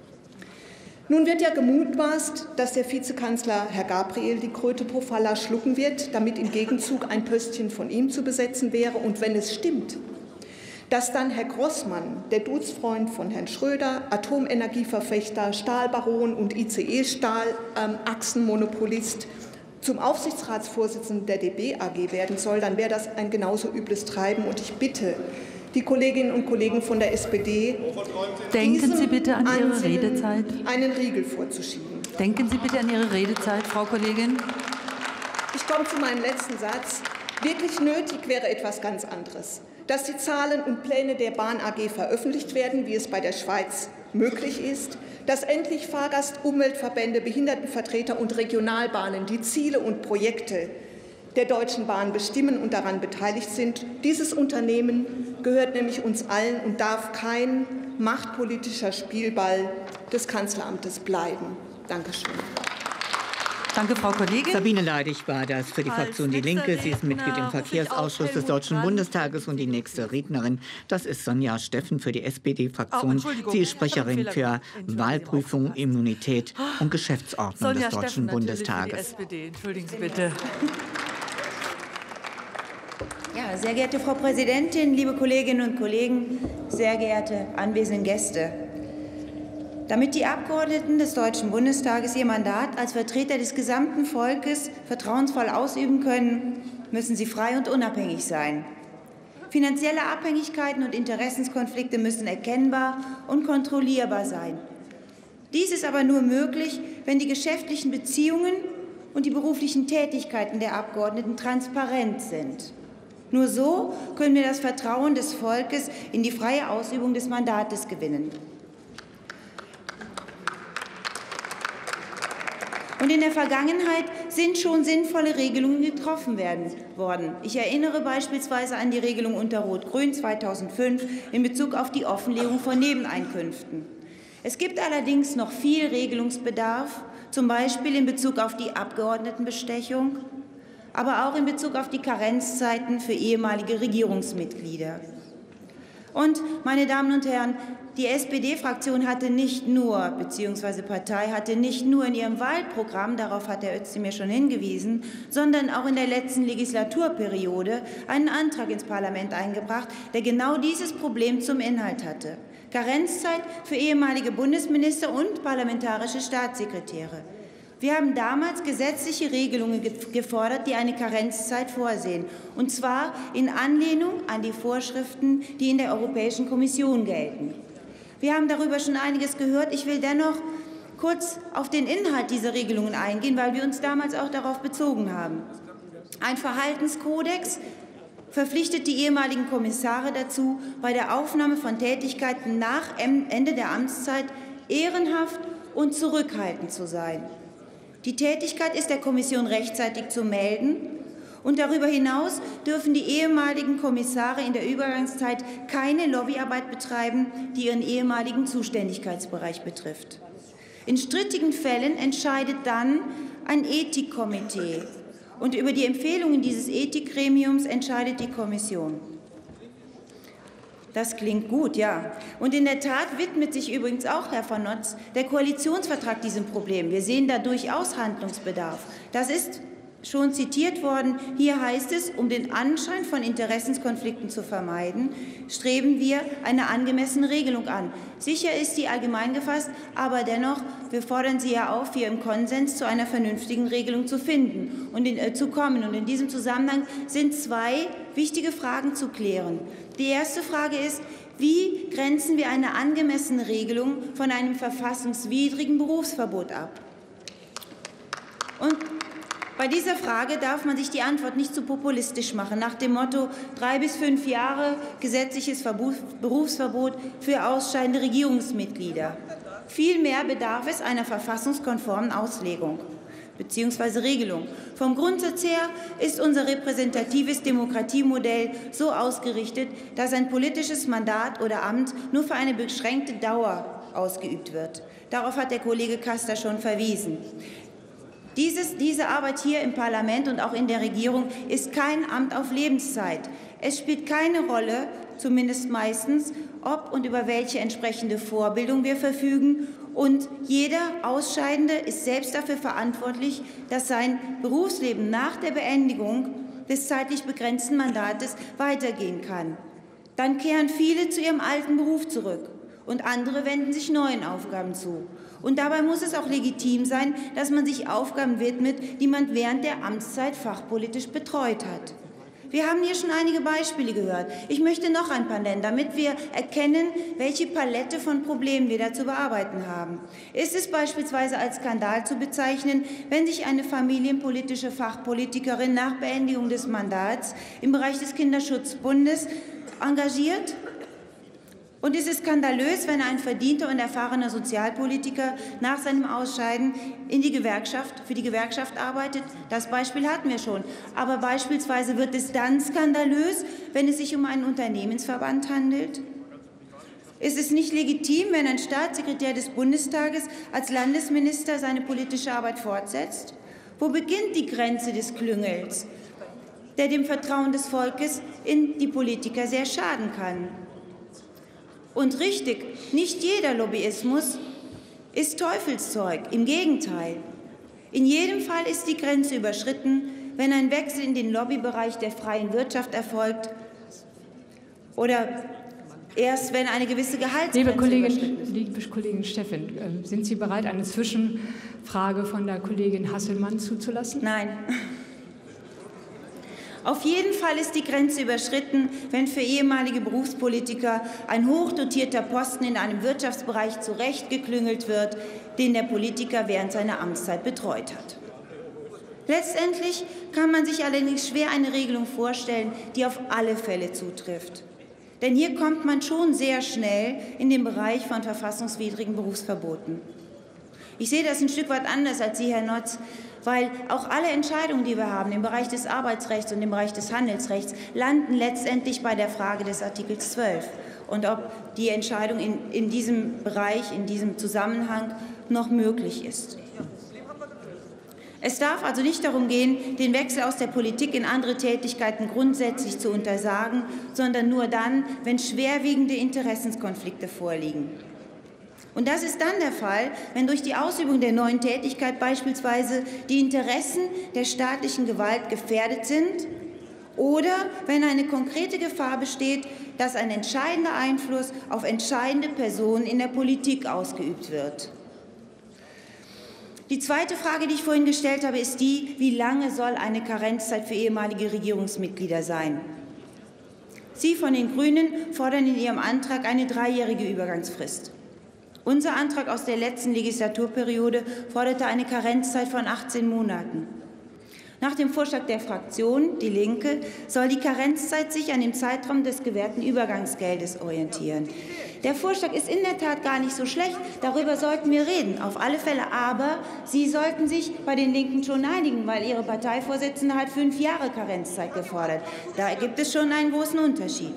Nun wird ja gemutmaßt, dass der Vizekanzler Herr Gabriel die Kröte Pofalla schlucken wird, damit im Gegenzug ein Pöstchen von ihm zu besetzen wäre. Und wenn es stimmt, dass dann Herr Grossmann, der Duzfreund von Herrn Schröder, Atomenergieverfechter, Stahlbaron und I C E-Stahlachsenmonopolist, zum Aufsichtsratsvorsitzenden der D B A G werden soll, dann wäre das ein genauso übles Treiben. Und ich bitte die Kolleginnen und Kollegen von der S P D, denken Sie bitte an Ihre Redezeit. Einen Riegel vorzuschieben. Denken Sie bitte an Ihre Redezeit, Frau Kollegin. Ich komme zu meinem letzten Satz. Wirklich nötig wäre etwas ganz anderes. Dass die Zahlen und Pläne der Bahn A G veröffentlicht werden, wie es bei der Schweiz möglich ist, dass endlich Fahrgast-, Umweltverbände, Behindertenvertreter und Regionalbahnen die Ziele und Projekte der Deutschen Bahn bestimmen und daran beteiligt sind. Dieses Unternehmen gehört nämlich uns allen und darf kein machtpolitischer Spielball des Kanzleramtes bleiben. Dankeschön. Danke, Frau Kollegin. Sabine Leidig war das für die Als Fraktion Die Linke. Sie ist Mitglied im Redner Verkehrsausschuss des Deutschen Bundestages. Und die nächste Rednerin, das ist Sonja Steffen für die S P Oh, D-Fraktion. Entschuldigung. Sie ist Sprecherin für Wahlprüfung, Immunität und Geschäftsordnung Sonja des Deutschen Steffen natürlich Bundestages. für die S P D. Entschuldigen Sie bitte. Ja, sehr geehrte Frau Präsidentin, liebe Kolleginnen und Kollegen, sehr geehrte anwesende Gäste! Damit die Abgeordneten des Deutschen Bundestages ihr Mandat als Vertreter des gesamten Volkes vertrauensvoll ausüben können, müssen sie frei und unabhängig sein. Finanzielle Abhängigkeiten und Interessenskonflikte müssen erkennbar und kontrollierbar sein. Dies ist aber nur möglich, wenn die geschäftlichen Beziehungen und die beruflichen Tätigkeiten der Abgeordneten transparent sind. Nur so können wir das Vertrauen des Volkes in die freie Ausübung des Mandates gewinnen. Und in der Vergangenheit sind schon sinnvolle Regelungen getroffen werden worden. Ich erinnere beispielsweise an die Regelung unter Rot-Grün zweitausendfünf in Bezug auf die Offenlegung von Nebeneinkünften. Es gibt allerdings noch viel Regelungsbedarf, zum Beispiel in Bezug auf die Abgeordnetenbestechung, aber auch in Bezug auf die Karenzzeiten für ehemalige Regierungsmitglieder. Und, meine Damen und Herren, die S P D-Fraktion hatte nicht nur, beziehungsweise Partei hatte nicht nur in ihrem Wahlprogramm, darauf hat Herr Özdemir schon hingewiesen, sondern auch in der letzten Legislaturperiode einen Antrag ins Parlament eingebracht, der genau dieses Problem zum Inhalt hatte. Karenzzeit für ehemalige Bundesminister und parlamentarische Staatssekretäre. Wir haben damals gesetzliche Regelungen gefordert, die eine Karenzzeit vorsehen, und zwar in Anlehnung an die Vorschriften, die in der Europäischen Kommission gelten. Wir haben darüber schon einiges gehört. Ich will dennoch kurz auf den Inhalt dieser Regelungen eingehen, weil wir uns damals auch darauf bezogen haben. Ein Verhaltenskodex verpflichtet die ehemaligen Kommissare dazu, bei der Aufnahme von Tätigkeiten nach Ende der Amtszeit ehrenhaft und zurückhaltend zu sein. Die Tätigkeit ist der Kommission rechtzeitig zu melden. Und darüber hinaus dürfen die ehemaligen Kommissare in der Übergangszeit keine Lobbyarbeit betreiben, die ihren ehemaligen Zuständigkeitsbereich betrifft. In strittigen Fällen entscheidet dann ein Ethikkomitee. Und über die Empfehlungen dieses Ethikgremiums entscheidet die Kommission. Das klingt gut, ja. Und in der Tat widmet sich übrigens auch, Herr von Notz, der Koalitionsvertrag diesem Problem. Wir sehen da durchaus Handlungsbedarf. Das ist schon zitiert worden. Hier heißt es, um den Anschein von Interessenskonflikten zu vermeiden, streben wir eine angemessene Regelung an. Sicher ist sie allgemein gefasst, aber dennoch, wir fordern Sie ja auf, hier im Konsens zu einer vernünftigen Regelung zu finden und in, äh, zu kommen. Und in diesem Zusammenhang sind zwei wichtige Fragen zu klären. Die erste Frage ist, wie grenzen wir eine angemessene Regelung von einem verfassungswidrigen Berufsverbot ab? Und bei dieser Frage darf man sich die Antwort nicht zu populistisch machen, nach dem Motto drei bis fünf Jahre gesetzliches Berufsverbot für ausscheidende Regierungsmitglieder. Vielmehr bedarf es einer verfassungskonformen Auslegung bzw. Regelung. Vom Grundsatz her ist unser repräsentatives Demokratiemodell so ausgerichtet, dass ein politisches Mandat oder Amt nur für eine beschränkte Dauer ausgeübt wird. Darauf hat der Kollege Caster schon verwiesen. Dieses, diese Arbeit hier im Parlament und auch in der Regierung ist kein Amt auf Lebenszeit. Es spielt keine Rolle, zumindest meistens, ob und über welche entsprechende Vorbildung wir verfügen. Und jeder Ausscheidende ist selbst dafür verantwortlich, dass sein Berufsleben nach der Beendigung des zeitlich begrenzten Mandates weitergehen kann. Dann kehren viele zu ihrem alten Beruf zurück und andere wenden sich neuen Aufgaben zu. Und dabei muss es auch legitim sein, dass man sich Aufgaben widmet, die man während der Amtszeit fachpolitisch betreut hat. Wir haben hier schon einige Beispiele gehört. Ich möchte noch ein paar nennen, damit wir erkennen, welche Palette von Problemen wir da zu bearbeiten haben. Ist es beispielsweise als Skandal zu bezeichnen, wenn sich eine familienpolitische Fachpolitikerin nach Beendigung des Mandats im Bereich des Kinderschutzbundes engagiert? Und es ist skandalös, wenn ein verdienter und erfahrener Sozialpolitiker nach seinem Ausscheiden in die Gewerkschaft, für die Gewerkschaft arbeitet. Das Beispiel hatten wir schon. Aber beispielsweise wird es dann skandalös, wenn es sich um einen Unternehmensverband handelt. Ist es nicht legitim, wenn ein Staatssekretär des Bundestages als Landesminister seine politische Arbeit fortsetzt? Wo beginnt die Grenze des Klüngels, der dem Vertrauen des Volkes in die Politiker sehr schaden kann? Und richtig, nicht jeder Lobbyismus ist Teufelszeug. Im Gegenteil. In jedem Fall ist die Grenze überschritten, wenn ein Wechsel in den Lobbybereich der freien Wirtschaft erfolgt oder erst, wenn eine gewisse Gehaltsgrenze liebe Kollegin, überschritten ist. Liebe Kollegin Steffen, sind Sie bereit, eine Zwischenfrage von der Kollegin Hasselmann zuzulassen? Nein. Auf jeden Fall ist die Grenze überschritten, wenn für ehemalige Berufspolitiker ein hochdotierter Posten in einem Wirtschaftsbereich zurechtgeklüngelt wird, den der Politiker während seiner Amtszeit betreut hat. Letztendlich kann man sich allerdings schwer eine Regelung vorstellen, die auf alle Fälle zutrifft. Denn hier kommt man schon sehr schnell in den Bereich von verfassungswidrigen Berufsverboten. Ich sehe das ein Stück weit anders als Sie, Herr Notz, weil auch alle Entscheidungen, die wir haben im Bereich des Arbeitsrechts und im Bereich des Handelsrechts, landen letztendlich bei der Frage des Artikels zwölf. Und ob die Entscheidung in, in diesem Bereich, in diesem Zusammenhang noch möglich ist. Es darf also nicht darum gehen, den Wechsel aus der Politik in andere Tätigkeiten grundsätzlich zu untersagen, sondern nur dann, wenn schwerwiegende Interessenskonflikte vorliegen. Und das ist dann der Fall, wenn durch die Ausübung der neuen Tätigkeit beispielsweise die Interessen der staatlichen Gewalt gefährdet sind oder wenn eine konkrete Gefahr besteht, dass ein entscheidender Einfluss auf entscheidende Personen in der Politik ausgeübt wird. Die zweite Frage, die ich vorhin gestellt habe, ist die, wie lange soll eine Karenzzeit für ehemalige Regierungsmitglieder sein? Sie von den Grünen fordern in Ihrem Antrag eine dreijährige Übergangsfrist. Unser Antrag aus der letzten Legislaturperiode forderte eine Karenzzeit von achtzehn Monaten. Nach dem Vorschlag der Fraktion Die Linke soll die Karenzzeit sich an dem Zeitraum des gewährten Übergangsgeldes orientieren. Der Vorschlag ist in der Tat gar nicht so schlecht. Darüber sollten wir reden, auf alle Fälle. Aber Sie sollten sich bei den Linken schon einigen, weil Ihre Parteivorsitzende hat fünf Jahre Karenzzeit gefordert. Da gibt es schon einen großen Unterschied.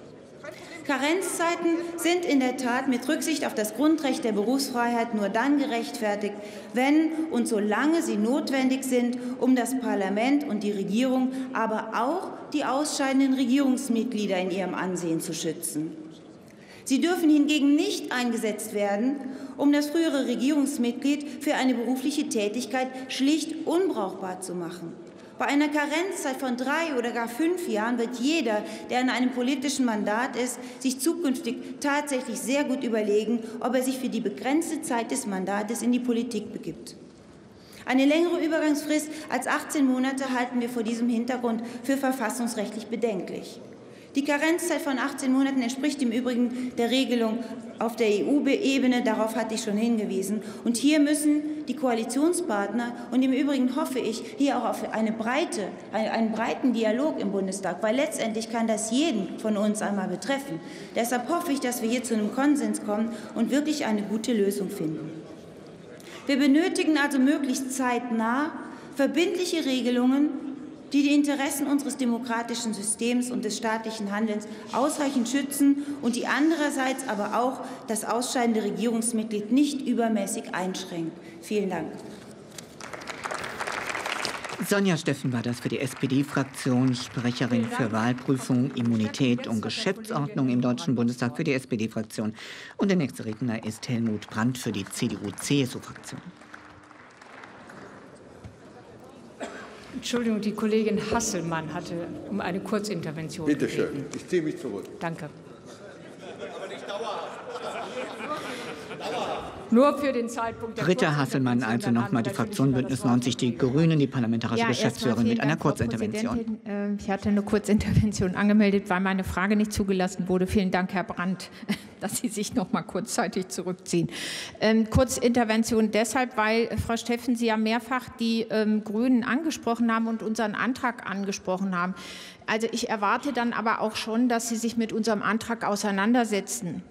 Karenzzeiten sind in der Tat mit Rücksicht auf das Grundrecht der Berufsfreiheit nur dann gerechtfertigt, wenn und solange sie notwendig sind, um das Parlament und die Regierung, aber auch die ausscheidenden Regierungsmitglieder in ihrem Ansehen zu schützen. Sie dürfen hingegen nicht eingesetzt werden, um das frühere Regierungsmitglied für eine berufliche Tätigkeit schlicht unbrauchbar zu machen. Bei einer Karenzzeit von drei oder gar fünf Jahren wird jeder, der in einem politischen Mandat ist, sich zukünftig tatsächlich sehr gut überlegen, ob er sich für die begrenzte Zeit des Mandates in die Politik begibt. Eine längere Übergangsfrist als achtzehn Monate halten wir vor diesem Hintergrund für verfassungsrechtlich bedenklich. Die Karenzzeit von achtzehn Monaten entspricht im Übrigen der Regelung auf der E U-Ebene. Darauf hatte ich schon hingewiesen. Und hier müssen die Koalitionspartner, und im Übrigen hoffe ich hier auch auf eine breite, einen breiten Dialog im Bundestag, weil letztendlich kann das jeden von uns einmal betreffen. Deshalb hoffe ich, dass wir hier zu einem Konsens kommen und wirklich eine gute Lösung finden. Wir benötigen also möglichst zeitnah verbindliche Regelungen, die die Interessen unseres demokratischen Systems und des staatlichen Handelns ausreichend schützen und die andererseits aber auch das ausscheidende Regierungsmitglied nicht übermäßig einschränken. Vielen Dank. Sonja Steffen war das für die S P D-Fraktion, Sprecherin für Wahlprüfung, Immunität und Geschäftsordnung im Deutschen Bundestag für die S P D-Fraktion. Und der nächste Redner ist Helmut Brandt für die C D U-C S U-Fraktion. Entschuldigung, die Kollegin Hasselmann hatte um eine Kurzintervention Bitte gebeten. schön, ich ziehe mich zurück. Danke. Nur für den Zeitpunkt der Britta Hasselmann, also nochmal die Fraktion Bündnis neunzig Die Grünen, die parlamentarische ja, Geschäftsführerin mit einer Kurzintervention. Ich hatte eine Kurzintervention angemeldet, weil meine Frage nicht zugelassen wurde. Vielen Dank, Herr Brandt, dass Sie sich noch mal kurzzeitig zurückziehen. Ähm, Kurzintervention deshalb, weil Frau Steffen Sie ja mehrfach die ähm, Grünen angesprochen haben und unseren Antrag angesprochen haben. Also ich erwarte dann aber auch schon, dass Sie sich mit unserem Antrag auseinandersetzen.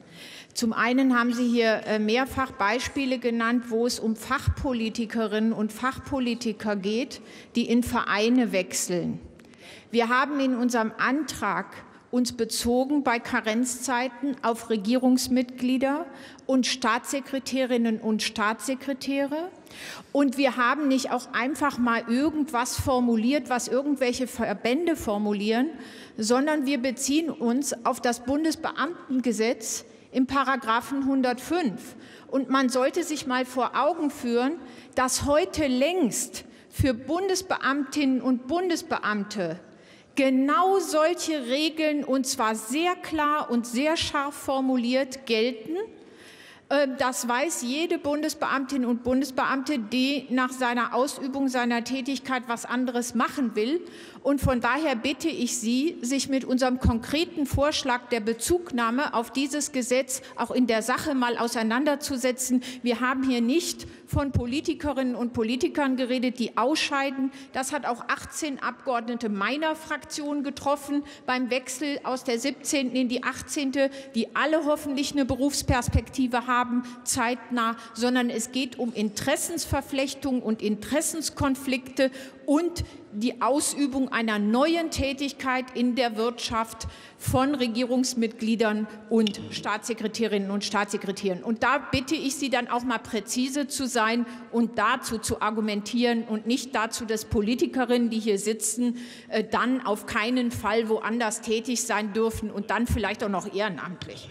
Zum einen haben Sie hier mehrfach Beispiele genannt, wo es um Fachpolitikerinnen und Fachpolitiker geht, die in Vereine wechseln. Wir haben in unserem Antrag uns bezogen bei Karenzzeiten auf Regierungsmitglieder und Staatssekretärinnen und Staatssekretäre. Und wir haben nicht auch einfach mal irgendwas formuliert, was irgendwelche Verbände formulieren, sondern wir beziehen uns auf das Bundesbeamtengesetz im Paragraphen hundertfünf. Und man sollte sich mal vor Augen führen, dass heute längst für Bundesbeamtinnen und Bundesbeamte genau solche Regeln, und zwar sehr klar und sehr scharf formuliert, gelten. Das weiß jede Bundesbeamtin und Bundesbeamte, die nach seiner Ausübung seiner Tätigkeit was anderes machen will. Und von daher bitte ich Sie, sich mit unserem konkreten Vorschlag der Bezugnahme auf dieses Gesetz auch in der Sache mal auseinanderzusetzen. Wir haben hier nicht von Politikerinnen und Politikern geredet, die ausscheiden. Das hat auch achtzehn Abgeordnete meiner Fraktion getroffen beim Wechsel aus der siebzehnten in die achtzehnte, die alle hoffentlich eine Berufsperspektive haben, zeitnah, sondern es geht um Interessensverflechtungen und Interessenskonflikte und die Ausübung einer neuen Tätigkeit in der Wirtschaft von Regierungsmitgliedern und Staatssekretärinnen und Staatssekretären. Und da bitte ich Sie dann auch mal präzise zu sein und dazu zu argumentieren und nicht dazu, dass Politikerinnen, die hier sitzen, dann auf keinen Fall woanders tätig sein dürfen und dann vielleicht auch noch ehrenamtlich.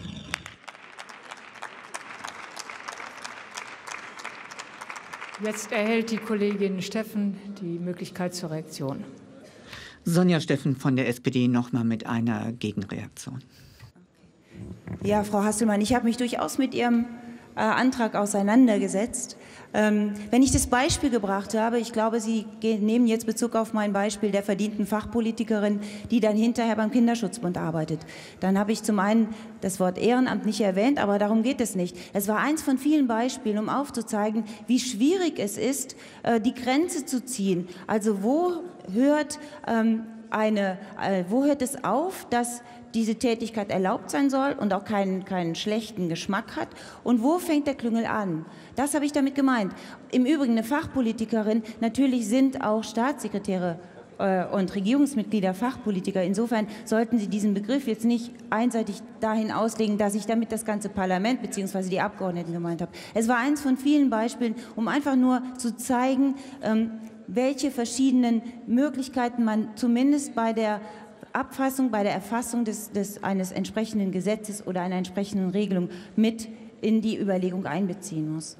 Jetzt erhält die Kollegin Steffen die Möglichkeit zur Reaktion. Sonja Steffen von der S P D noch mal mit einer Gegenreaktion. Ja, Frau Hasselmann, ich habe mich durchaus mit Ihrem äh, Antrag auseinandergesetzt. Ähm, wenn ich das Beispiel gebracht habe, ich glaube, Sie nehmen jetzt Bezug auf mein Beispiel der verdienten Fachpolitikerin, die dann hinterher beim Kinderschutzbund arbeitet. Dann habe ich zum einen das Wort Ehrenamt nicht erwähnt, aber darum geht es nicht. Es war eins von vielen Beispielen, um aufzuzeigen, wie schwierig es ist, äh, die Grenze zu ziehen. Also wo hört, ähm, eine, äh, wo hört es auf, dass diese Tätigkeit erlaubt sein soll und auch keinen, keinen schlechten Geschmack hat? Und wo fängt der Klüngel an? Das habe ich damit gemeint. Im Übrigen eine Fachpolitikerin, natürlich sind auch Staatssekretäre äh, und Regierungsmitglieder Fachpolitiker. Insofern sollten Sie diesen Begriff jetzt nicht einseitig dahin auslegen, dass ich damit das ganze Parlament bzw. die Abgeordneten gemeint habe. Es war eins von vielen Beispielen, um einfach nur zu zeigen, ähm, welche verschiedenen Möglichkeiten man zumindest bei der Abfassung, bei der Erfassung des, des, eines entsprechenden Gesetzes oder einer entsprechenden Regelung mit in die Überlegung einbeziehen muss.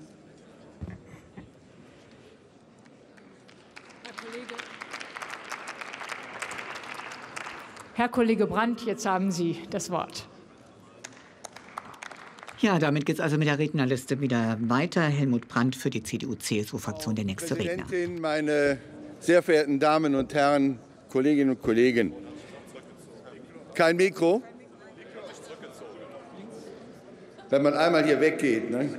Herr Kollege Brandt, jetzt haben Sie das Wort. Ja, damit geht es also mit der Rednerliste wieder weiter. Helmut Brandt für die C D U-C S U-Fraktion, der nächste Redner. Frau Präsidentin, meine sehr verehrten Damen und Herren, Kolleginnen und Kollegen! Kein Mikro? Wenn man einmal hier weggeht. Ne?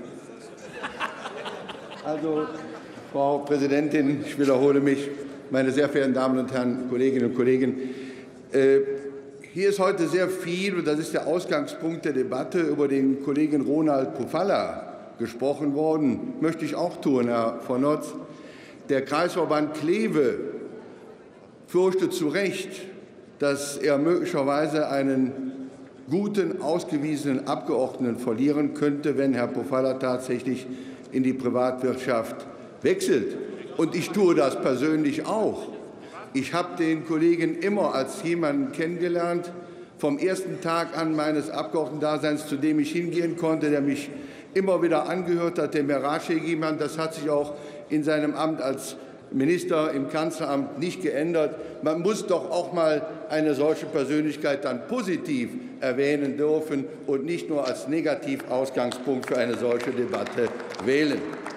Also, Frau Präsidentin, ich wiederhole mich, meine sehr verehrten Damen und Herren, Kolleginnen und Kollegen. Äh, hier ist heute sehr viel, und das ist der Ausgangspunkt der Debatte, über den Kollegen Ronald Pofalla gesprochen worden. Möchte ich auch tun, Herr von Notz. Der Kreisverband Kleve fürchtet zu Recht, dass er möglicherweise einen guten, ausgewiesenen Abgeordneten verlieren könnte, wenn Herr Pofalla tatsächlich in die Privatwirtschaft wechselt. Und ich tue das persönlich auch. Ich habe den Kollegen immer als jemanden kennengelernt, vom ersten Tag an meines Abgeordnetendaseins, zu dem ich hingehen konnte, der mich immer wieder angehört hat, der mir Ratschläge gegeben hat. Das hat sich auch in seinem Amt als Minister im Kanzleramt nicht geändert. Man muss doch auch mal eine solche Persönlichkeit dann positiv erwähnen dürfen und nicht nur als Negativausgangspunkt für eine solche Debatte wählen.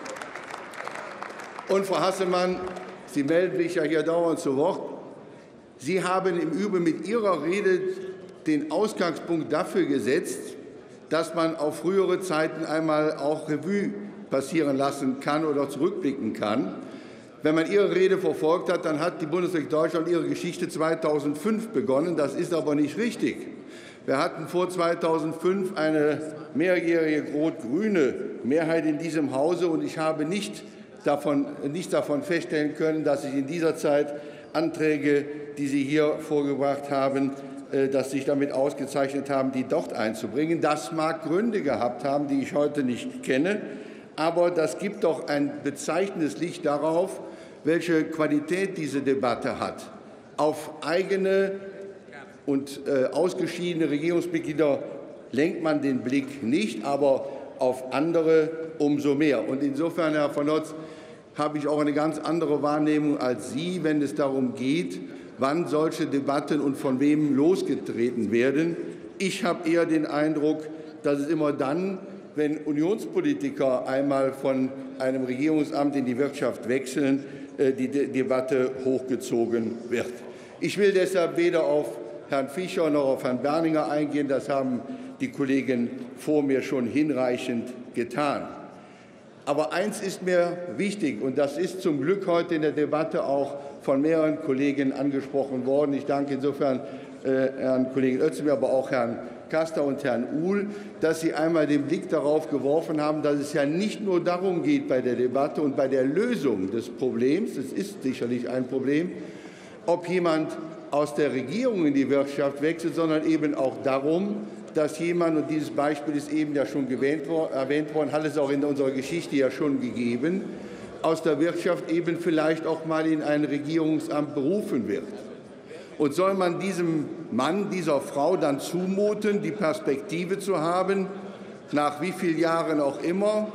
Und Frau Hasselmann, Sie melden sich ja hier dauernd zu Wort. Sie haben im Übrigen mit Ihrer Rede den Ausgangspunkt dafür gesetzt, dass man auf frühere Zeiten einmal auch Revue passieren lassen kann oder zurückblicken kann. Wenn man Ihre Rede verfolgt hat, dann hat die Bundesrepublik Deutschland ihre Geschichte zweitausendfünf begonnen. Das ist aber nicht richtig. Wir hatten vor zweitausendfünf eine mehrjährige rot-grüne Mehrheit in diesem Hause, und ich habe nicht davon, nicht davon feststellen können, dass sich in dieser Zeit Anträge, die Sie hier vorgebracht haben, dass sich damit ausgezeichnet haben, die dort einzubringen. Das mag Gründe gehabt haben, die ich heute nicht kenne, aber das gibt doch ein bezeichnendes Licht darauf, welche Qualität diese Debatte hat. Auf eigene und äh, ausgeschiedene Regierungsmitglieder lenkt man den Blick nicht, aber auf andere umso mehr. Und insofern, Herr von Notz, habe ich auch eine ganz andere Wahrnehmung als Sie, wenn es darum geht, wann solche Debatten und von wem losgetreten werden. Ich habe eher den Eindruck, dass es immer dann, wenn Unionspolitiker einmal von einem Regierungsamt in die Wirtschaft wechseln, die Debatte hochgezogen wird. Ich will deshalb weder auf Herrn Fischer noch auf Herrn Berninger eingehen. Das haben die Kollegen vor mir schon hinreichend getan. Aber eins ist mir wichtig, und das ist zum Glück heute in der Debatte auch von mehreren Kollegen angesprochen worden. Ich danke insofern äh, Herrn Kollegen Özdemir, aber auch Herrn Caster und Herrn Uhl, dass Sie einmal den Blick darauf geworfen haben, dass es ja nicht nur darum geht bei der Debatte und bei der Lösung des Problems, es ist sicherlich ein Problem, ob jemand aus der Regierung in die Wirtschaft wechselt, sondern eben auch darum, dass jemand, und dieses Beispiel ist eben ja schon erwähnt worden, hat es auch in unserer Geschichte ja schon gegeben, aus der Wirtschaft eben vielleicht auch mal in ein Regierungsamt berufen wird. Und soll man diesem Mann, dieser Frau dann zumuten, die Perspektive zu haben, nach wie vielen Jahren auch immer,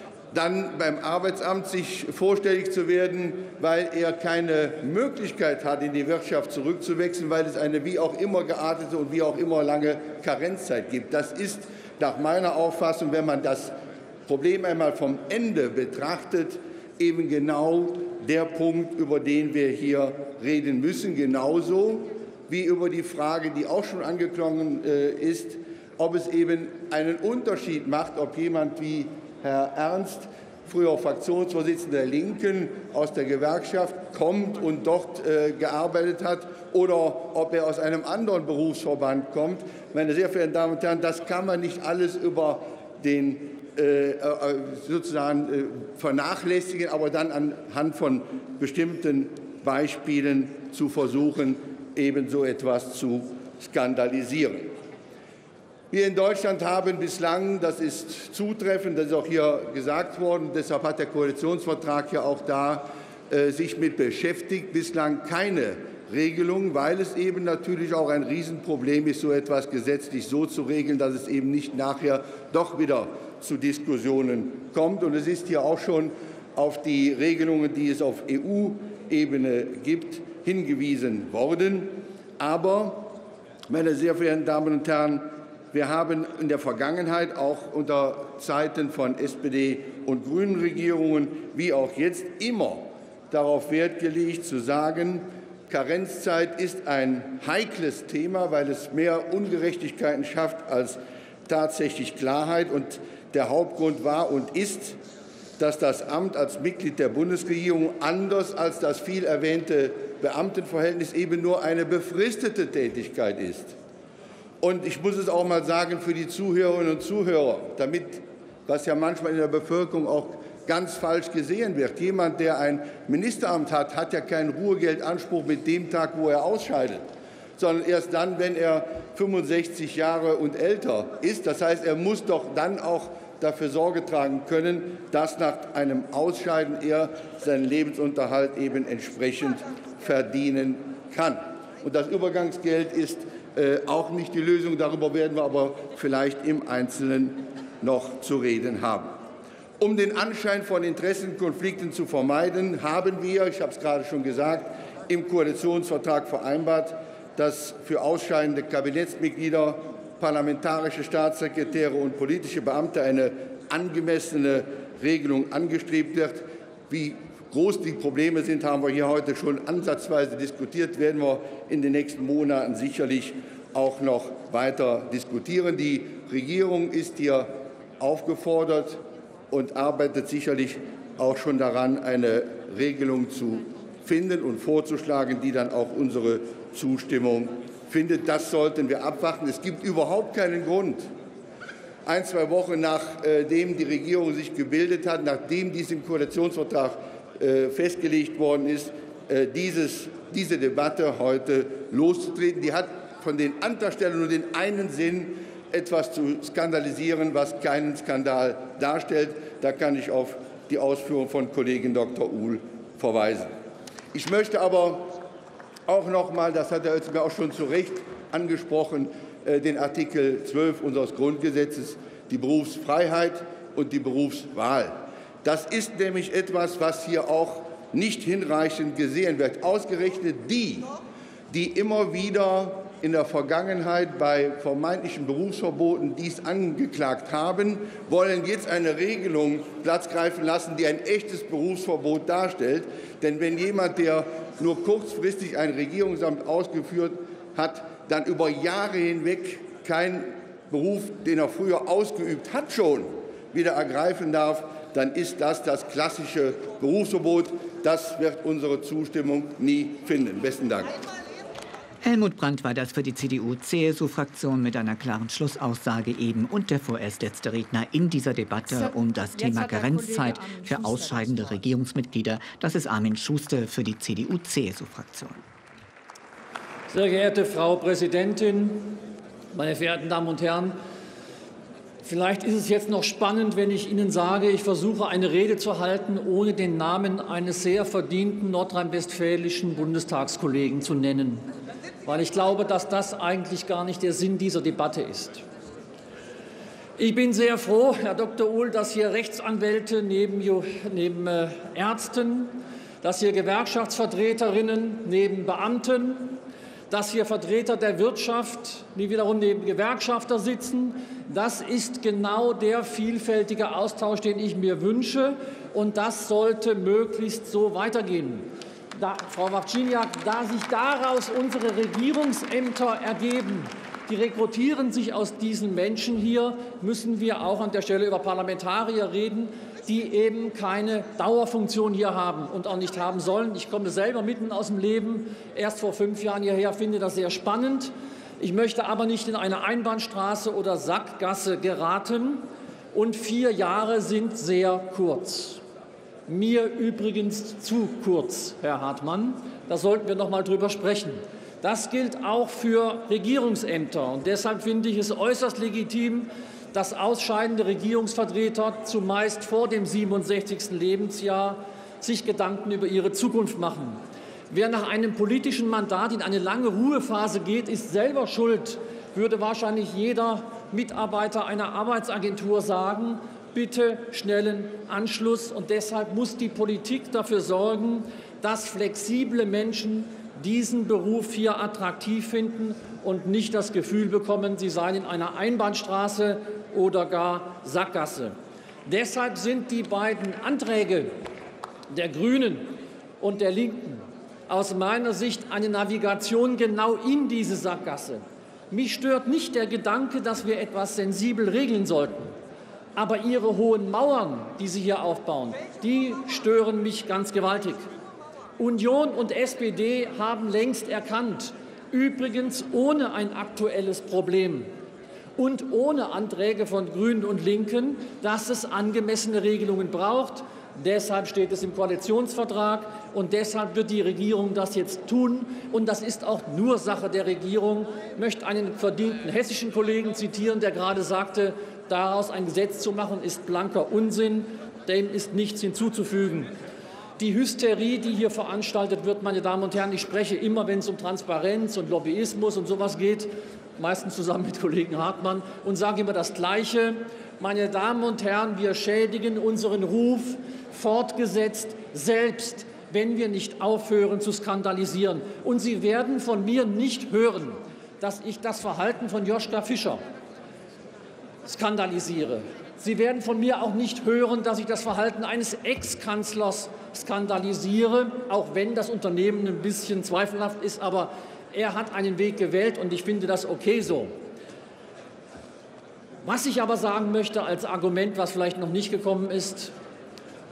dann beim Arbeitsamt sich vorstellig zu werden, weil er keine Möglichkeit hat, in die Wirtschaft zurückzuwechseln, weil es eine wie auch immer geartete und wie auch immer lange Karenzzeit gibt. Das ist nach meiner Auffassung, wenn man das Problem einmal vom Ende betrachtet, eben genau der Punkt, über den wir hier reden müssen, genauso wie über die Frage, die auch schon angeklungen ist, ob es eben einen Unterschied macht, ob jemand wie Herr Ernst, früher Fraktionsvorsitzender der Linken, aus der Gewerkschaft kommt und dort äh, gearbeitet hat, oder ob er aus einem anderen Berufsverband kommt. Meine sehr verehrten Damen und Herren, das kann man nicht alles über den äh, sozusagen äh, vernachlässigen, aber dann anhand von bestimmten Beispielen zu versuchen, eben so etwas zu skandalisieren. Wir in Deutschland haben bislang, das ist zutreffend, das ist auch hier gesagt worden, deshalb hat der Koalitionsvertrag ja auch da äh, sich mit beschäftigt, bislang keine Regelung, weil es eben natürlich auch ein Riesenproblem ist, so etwas gesetzlich so zu regeln, dass es eben nicht nachher doch wieder zu Diskussionen kommt. Und es ist hier auch schon auf die Regelungen, die es auf E U-Ebene gibt, hingewiesen worden. Aber, meine sehr verehrten Damen und Herren, wir haben in der Vergangenheit auch unter Zeiten von S P D und Grünen Regierungen wie auch jetzt immer darauf Wert gelegt, zu sagen, Karenzzeit ist ein heikles Thema, weil es mehr Ungerechtigkeiten schafft als tatsächlich Klarheit. Und der Hauptgrund war und ist, dass das Amt als Mitglied der Bundesregierung anders als das viel erwähnte Beamtenverhältnis eben nur eine befristete Tätigkeit ist. Und ich muss es auch mal sagen für die Zuhörerinnen und Zuhörer, damit, was ja manchmal in der Bevölkerung auch ganz falsch gesehen wird. Jemand, der ein Ministeramt hat, hat ja keinen Ruhegeldanspruch mit dem Tag, wo er ausscheidet, sondern erst dann, wenn er fünfundsechzig Jahre und älter ist. Das heißt, er muss doch dann auch dafür Sorge tragen können, dass nach einem Ausscheiden er seinen Lebensunterhalt eben entsprechend verdienen kann. Und das Übergangsgeld ist äh, auch nicht die Lösung. Darüber werden wir aber vielleicht im Einzelnen noch zu reden haben. Um den Anschein von Interessenkonflikten zu vermeiden, haben wir, ich habe es gerade schon gesagt, im Koalitionsvertrag vereinbart, dass für ausscheidende Kabinettsmitglieder, parlamentarische Staatssekretäre und politische Beamte eine angemessene Regelung angestrebt wird. Wie groß die Probleme sind, haben wir hier heute schon ansatzweise diskutiert, werden wir in den nächsten Monaten sicherlich auch noch weiter diskutieren. Die Regierung ist hier aufgefordert und arbeitet sicherlich auch schon daran, eine Regelung zu finden und vorzuschlagen, die dann auch unsere Zustimmung finde, das sollten wir abwarten. Es gibt überhaupt keinen Grund, ein, zwei Wochen nachdem die Regierung sich gebildet hat, nachdem dies im Koalitionsvertrag festgelegt worden ist, dieses, diese Debatte heute loszutreten. Die hat von den Antragstellern nur den einen Sinn, etwas zu skandalisieren, was keinen Skandal darstellt. Da kann ich auf die Ausführungen von Kollegin Doktor Uhl verweisen. Ich möchte aber auch noch mal, das hat Herr Oettinger auch schon zu Recht angesprochen, den Artikel zwölf unseres Grundgesetzes, die Berufsfreiheit und die Berufswahl. Das ist nämlich etwas, was hier auch nicht hinreichend gesehen wird. Ausgerechnet die, die immer wieder in der Vergangenheit bei vermeintlichen Berufsverboten dies angeklagt haben, wollen jetzt eine Regelung Platz greifen lassen, die ein echtes Berufsverbot darstellt. Denn wenn jemand, der nur kurzfristig ein Regierungsamt ausgeführt hat, dann über Jahre hinweg keinen Beruf, den er früher ausgeübt hat, schon wieder ergreifen darf, dann ist das das klassische Berufsverbot. Das wird unsere Zustimmung nie finden. Besten Dank. Helmut Brandt war das für die C D U-C S U-Fraktion mit einer klaren Schlussaussage eben und der vorerst letzte Redner in dieser Debatte um das Thema Karenzzeit für ausscheidende Regierungsmitglieder. Das ist Armin Schuster für die C D U-C S U-Fraktion. Sehr geehrte Frau Präsidentin, meine verehrten Damen und Herren! Vielleicht ist es jetzt noch spannend, wenn ich Ihnen sage, ich versuche eine Rede zu halten, ohne den Namen eines sehr verdienten nordrhein-westfälischen Bundestagskollegen zu nennen, weil ich glaube, dass das eigentlich gar nicht der Sinn dieser Debatte ist. Ich bin sehr froh, Herr Doktor Uhl, dass hier Rechtsanwälte neben, neben äh, Ärzten, dass hier Gewerkschaftsvertreterinnen neben Beamten, dass hier Vertreter der Wirtschaft, die wiederum neben Gewerkschafter sitzen. Das ist genau der vielfältige Austausch, den ich mir wünsche, und das sollte möglichst so weitergehen. Da, Frau Wawrzyniak, da sich daraus unsere Regierungsämter ergeben, die rekrutieren sich aus diesen Menschen hier, müssen wir auch an der Stelle über Parlamentarier reden, die eben keine Dauerfunktion hier haben und auch nicht haben sollen. Ich komme selber mitten aus dem Leben, erst vor fünf Jahren hierher, finde das sehr spannend. Ich möchte aber nicht in eine Einbahnstraße oder Sackgasse geraten. Und vier Jahre sind sehr kurz. Mir übrigens zu kurz, Herr Hartmann. Da sollten wir noch mal drüber sprechen. Das gilt auch für Regierungsämter. Und deshalb finde ich es äußerst legitim, dass ausscheidende Regierungsvertreter zumeist vor dem siebenundsechzigsten Lebensjahr sich Gedanken über ihre Zukunft machen. Wer nach einem politischen Mandat in eine lange Ruhephase geht, ist selber schuld, würde wahrscheinlich jeder Mitarbeiter einer Arbeitsagentur sagen. Bitte schnellen Anschluss. Und deshalb muss die Politik dafür sorgen, dass flexible Menschen diesen Beruf hier attraktiv finden und nicht das Gefühl bekommen, sie seien in einer Einbahnstraße oder gar Sackgasse. Deshalb sind die beiden Anträge der Grünen und der Linken aus meiner Sicht eine Navigation genau in diese Sackgasse. Mich stört nicht der Gedanke, dass wir etwas sensibel regeln sollten. Aber Ihre hohen Mauern, die Sie hier aufbauen, die stören mich ganz gewaltig. Union und S P D haben längst erkannt, übrigens ohne ein aktuelles Problem und ohne Anträge von Grünen und Linken, dass es angemessene Regelungen braucht. Deshalb steht es im Koalitionsvertrag, und deshalb wird die Regierung das jetzt tun. Und das ist auch nur Sache der Regierung. Ich möchte einen verdienten hessischen Kollegen zitieren, der gerade sagte, daraus ein Gesetz zu machen, ist blanker Unsinn. Dem ist nichts hinzuzufügen. Die Hysterie, die hier veranstaltet wird, meine Damen und Herren, ich spreche immer, wenn es um Transparenz und Lobbyismus und sowas geht, meistens zusammen mit Kollegen Hartmann, und sage immer das Gleiche. Meine Damen und Herren, wir schädigen unseren Ruf fortgesetzt selbst, wenn wir nicht aufhören zu skandalisieren. Und Sie werden von mir nicht hören, dass ich das Verhalten von Joschka Fischer skandalisiere. Sie werden von mir auch nicht hören, dass ich das Verhalten eines Ex-Kanzlers skandalisiere, auch wenn das Unternehmen ein bisschen zweifelhaft ist. Aber er hat einen Weg gewählt, und ich finde das okay so. Was ich aber sagen möchte als Argument, was vielleicht noch nicht gekommen ist: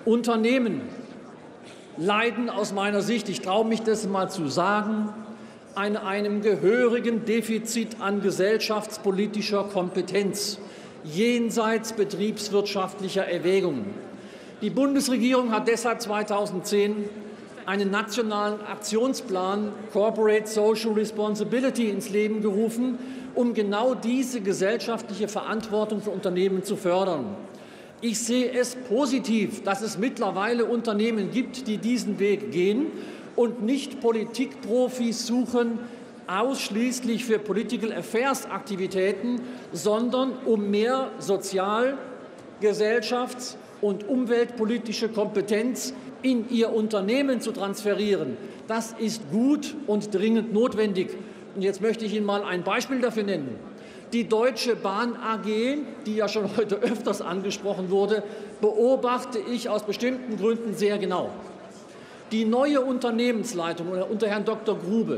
Unternehmen leiden aus meiner Sicht, ich traue mich das mal zu sagen, an einem gehörigen Defizit an gesellschaftspolitischer Kompetenz jenseits betriebswirtschaftlicher Erwägungen. Die Bundesregierung hat deshalb zweitausendzehn einen nationalen Aktionsplan Corporate Social Responsibility ins Leben gerufen, um genau diese gesellschaftliche Verantwortung für Unternehmen zu fördern. Ich sehe es positiv, dass es mittlerweile Unternehmen gibt, die diesen Weg gehen und nicht Politikprofis suchen, ausschließlich für Political Affairs Aktivitäten, sondern um mehr Sozial-, Gesellschafts- und umweltpolitische Kompetenz in ihr Unternehmen zu transferieren. Das ist gut und dringend notwendig. Und jetzt möchte ich Ihnen mal ein Beispiel dafür nennen. Die Deutsche Bahn A G, die ja schon heute öfters angesprochen wurde, beobachte ich aus bestimmten Gründen sehr genau. Die neue Unternehmensleitung unter Herrn Doktor Grube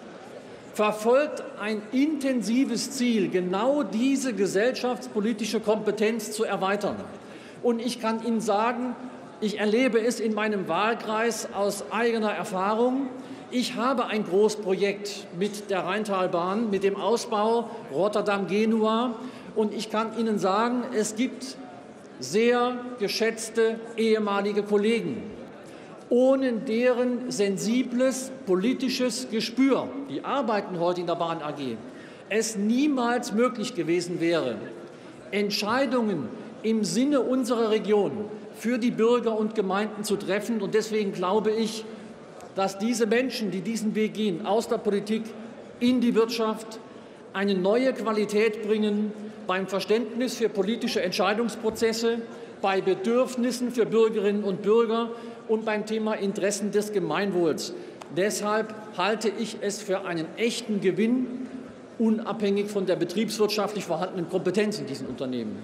verfolgt ein intensives Ziel, genau diese gesellschaftspolitische Kompetenz zu erweitern. Und ich kann Ihnen sagen, ich erlebe es in meinem Wahlkreis aus eigener Erfahrung. Ich habe ein Großprojekt mit der Rheintalbahn, mit dem Ausbau Rotterdam-Genua. Und ich kann Ihnen sagen, es gibt sehr geschätzte ehemalige Kollegen, ohne deren sensibles politisches Gespür, die arbeiten heute in der Bahn A G, es niemals möglich gewesen wäre, Entscheidungen im Sinne unserer Region für die Bürger und Gemeinden zu treffen. Und deswegen glaube ich, dass diese Menschen, die diesen Weg gehen, aus der Politik in die Wirtschaft, eine neue Qualität bringen beim Verständnis für politische Entscheidungsprozesse, bei Bedürfnissen für Bürgerinnen und Bürger und beim Thema Interessen des Gemeinwohls. Deshalb halte ich es für einen echten Gewinn, unabhängig von der betriebswirtschaftlich vorhandenen Kompetenz in diesen Unternehmen.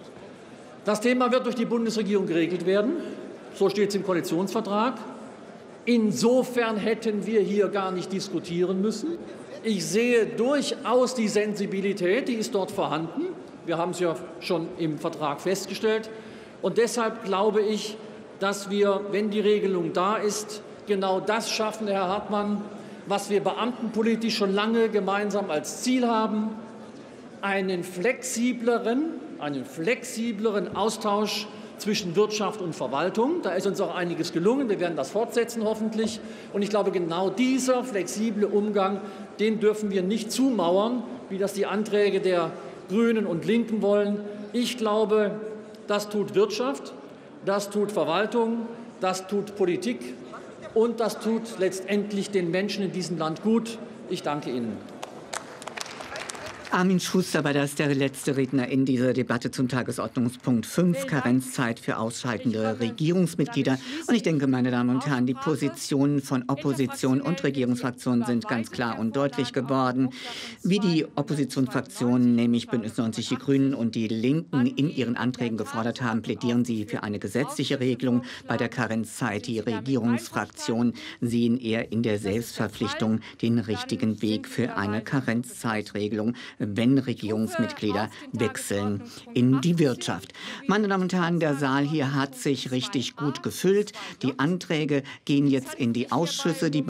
Das Thema wird durch die Bundesregierung geregelt werden. So steht es im Koalitionsvertrag. Insofern hätten wir hier gar nicht diskutieren müssen. Ich sehe durchaus die Sensibilität, die ist dort vorhanden. Wir haben es ja schon im Vertrag festgestellt. Und deshalb glaube ich, dass wir, wenn die Regelung da ist, genau das schaffen, Herr Hartmann, was wir beamtenpolitisch schon lange gemeinsam als Ziel haben, einen flexibleren, einen flexibleren Austausch zwischen Wirtschaft und Verwaltung. Da ist uns auch einiges gelungen. Wir werden das fortsetzen, hoffentlich. Und ich glaube, genau dieser flexible Umgang, den dürfen wir nicht zumauern, wie das die Anträge der Grünen und Linken wollen. Ich glaube, das tut Wirtschaft, das tut Verwaltung, das tut Politik und das tut letztendlich den Menschen in diesem Land gut. Ich danke Ihnen. Armin Schuster war das der letzte Redner in dieser Debatte zum Tagesordnungspunkt fünf, Karenzzeit für ausscheidende Regierungsmitglieder. Und ich denke, meine Damen und Herren, die Positionen von Opposition und Regierungsfraktionen sind ganz klar und deutlich geworden. Wie die Oppositionsfraktionen, nämlich Bündnis neunzig Die Grünen und die Linken, in ihren Anträgen gefordert haben, plädieren sie für eine gesetzliche Regelung bei der Karenzzeit. Die Regierungsfraktionen sehen eher in der Selbstverpflichtung den richtigen Weg für eine Karenzzeitregelung, wenn Regierungsmitglieder wechseln in die Wirtschaft. Meine Damen und Herren, der Saal hier hat sich richtig gut gefüllt. Die Anträge gehen jetzt in die Ausschüsse. Die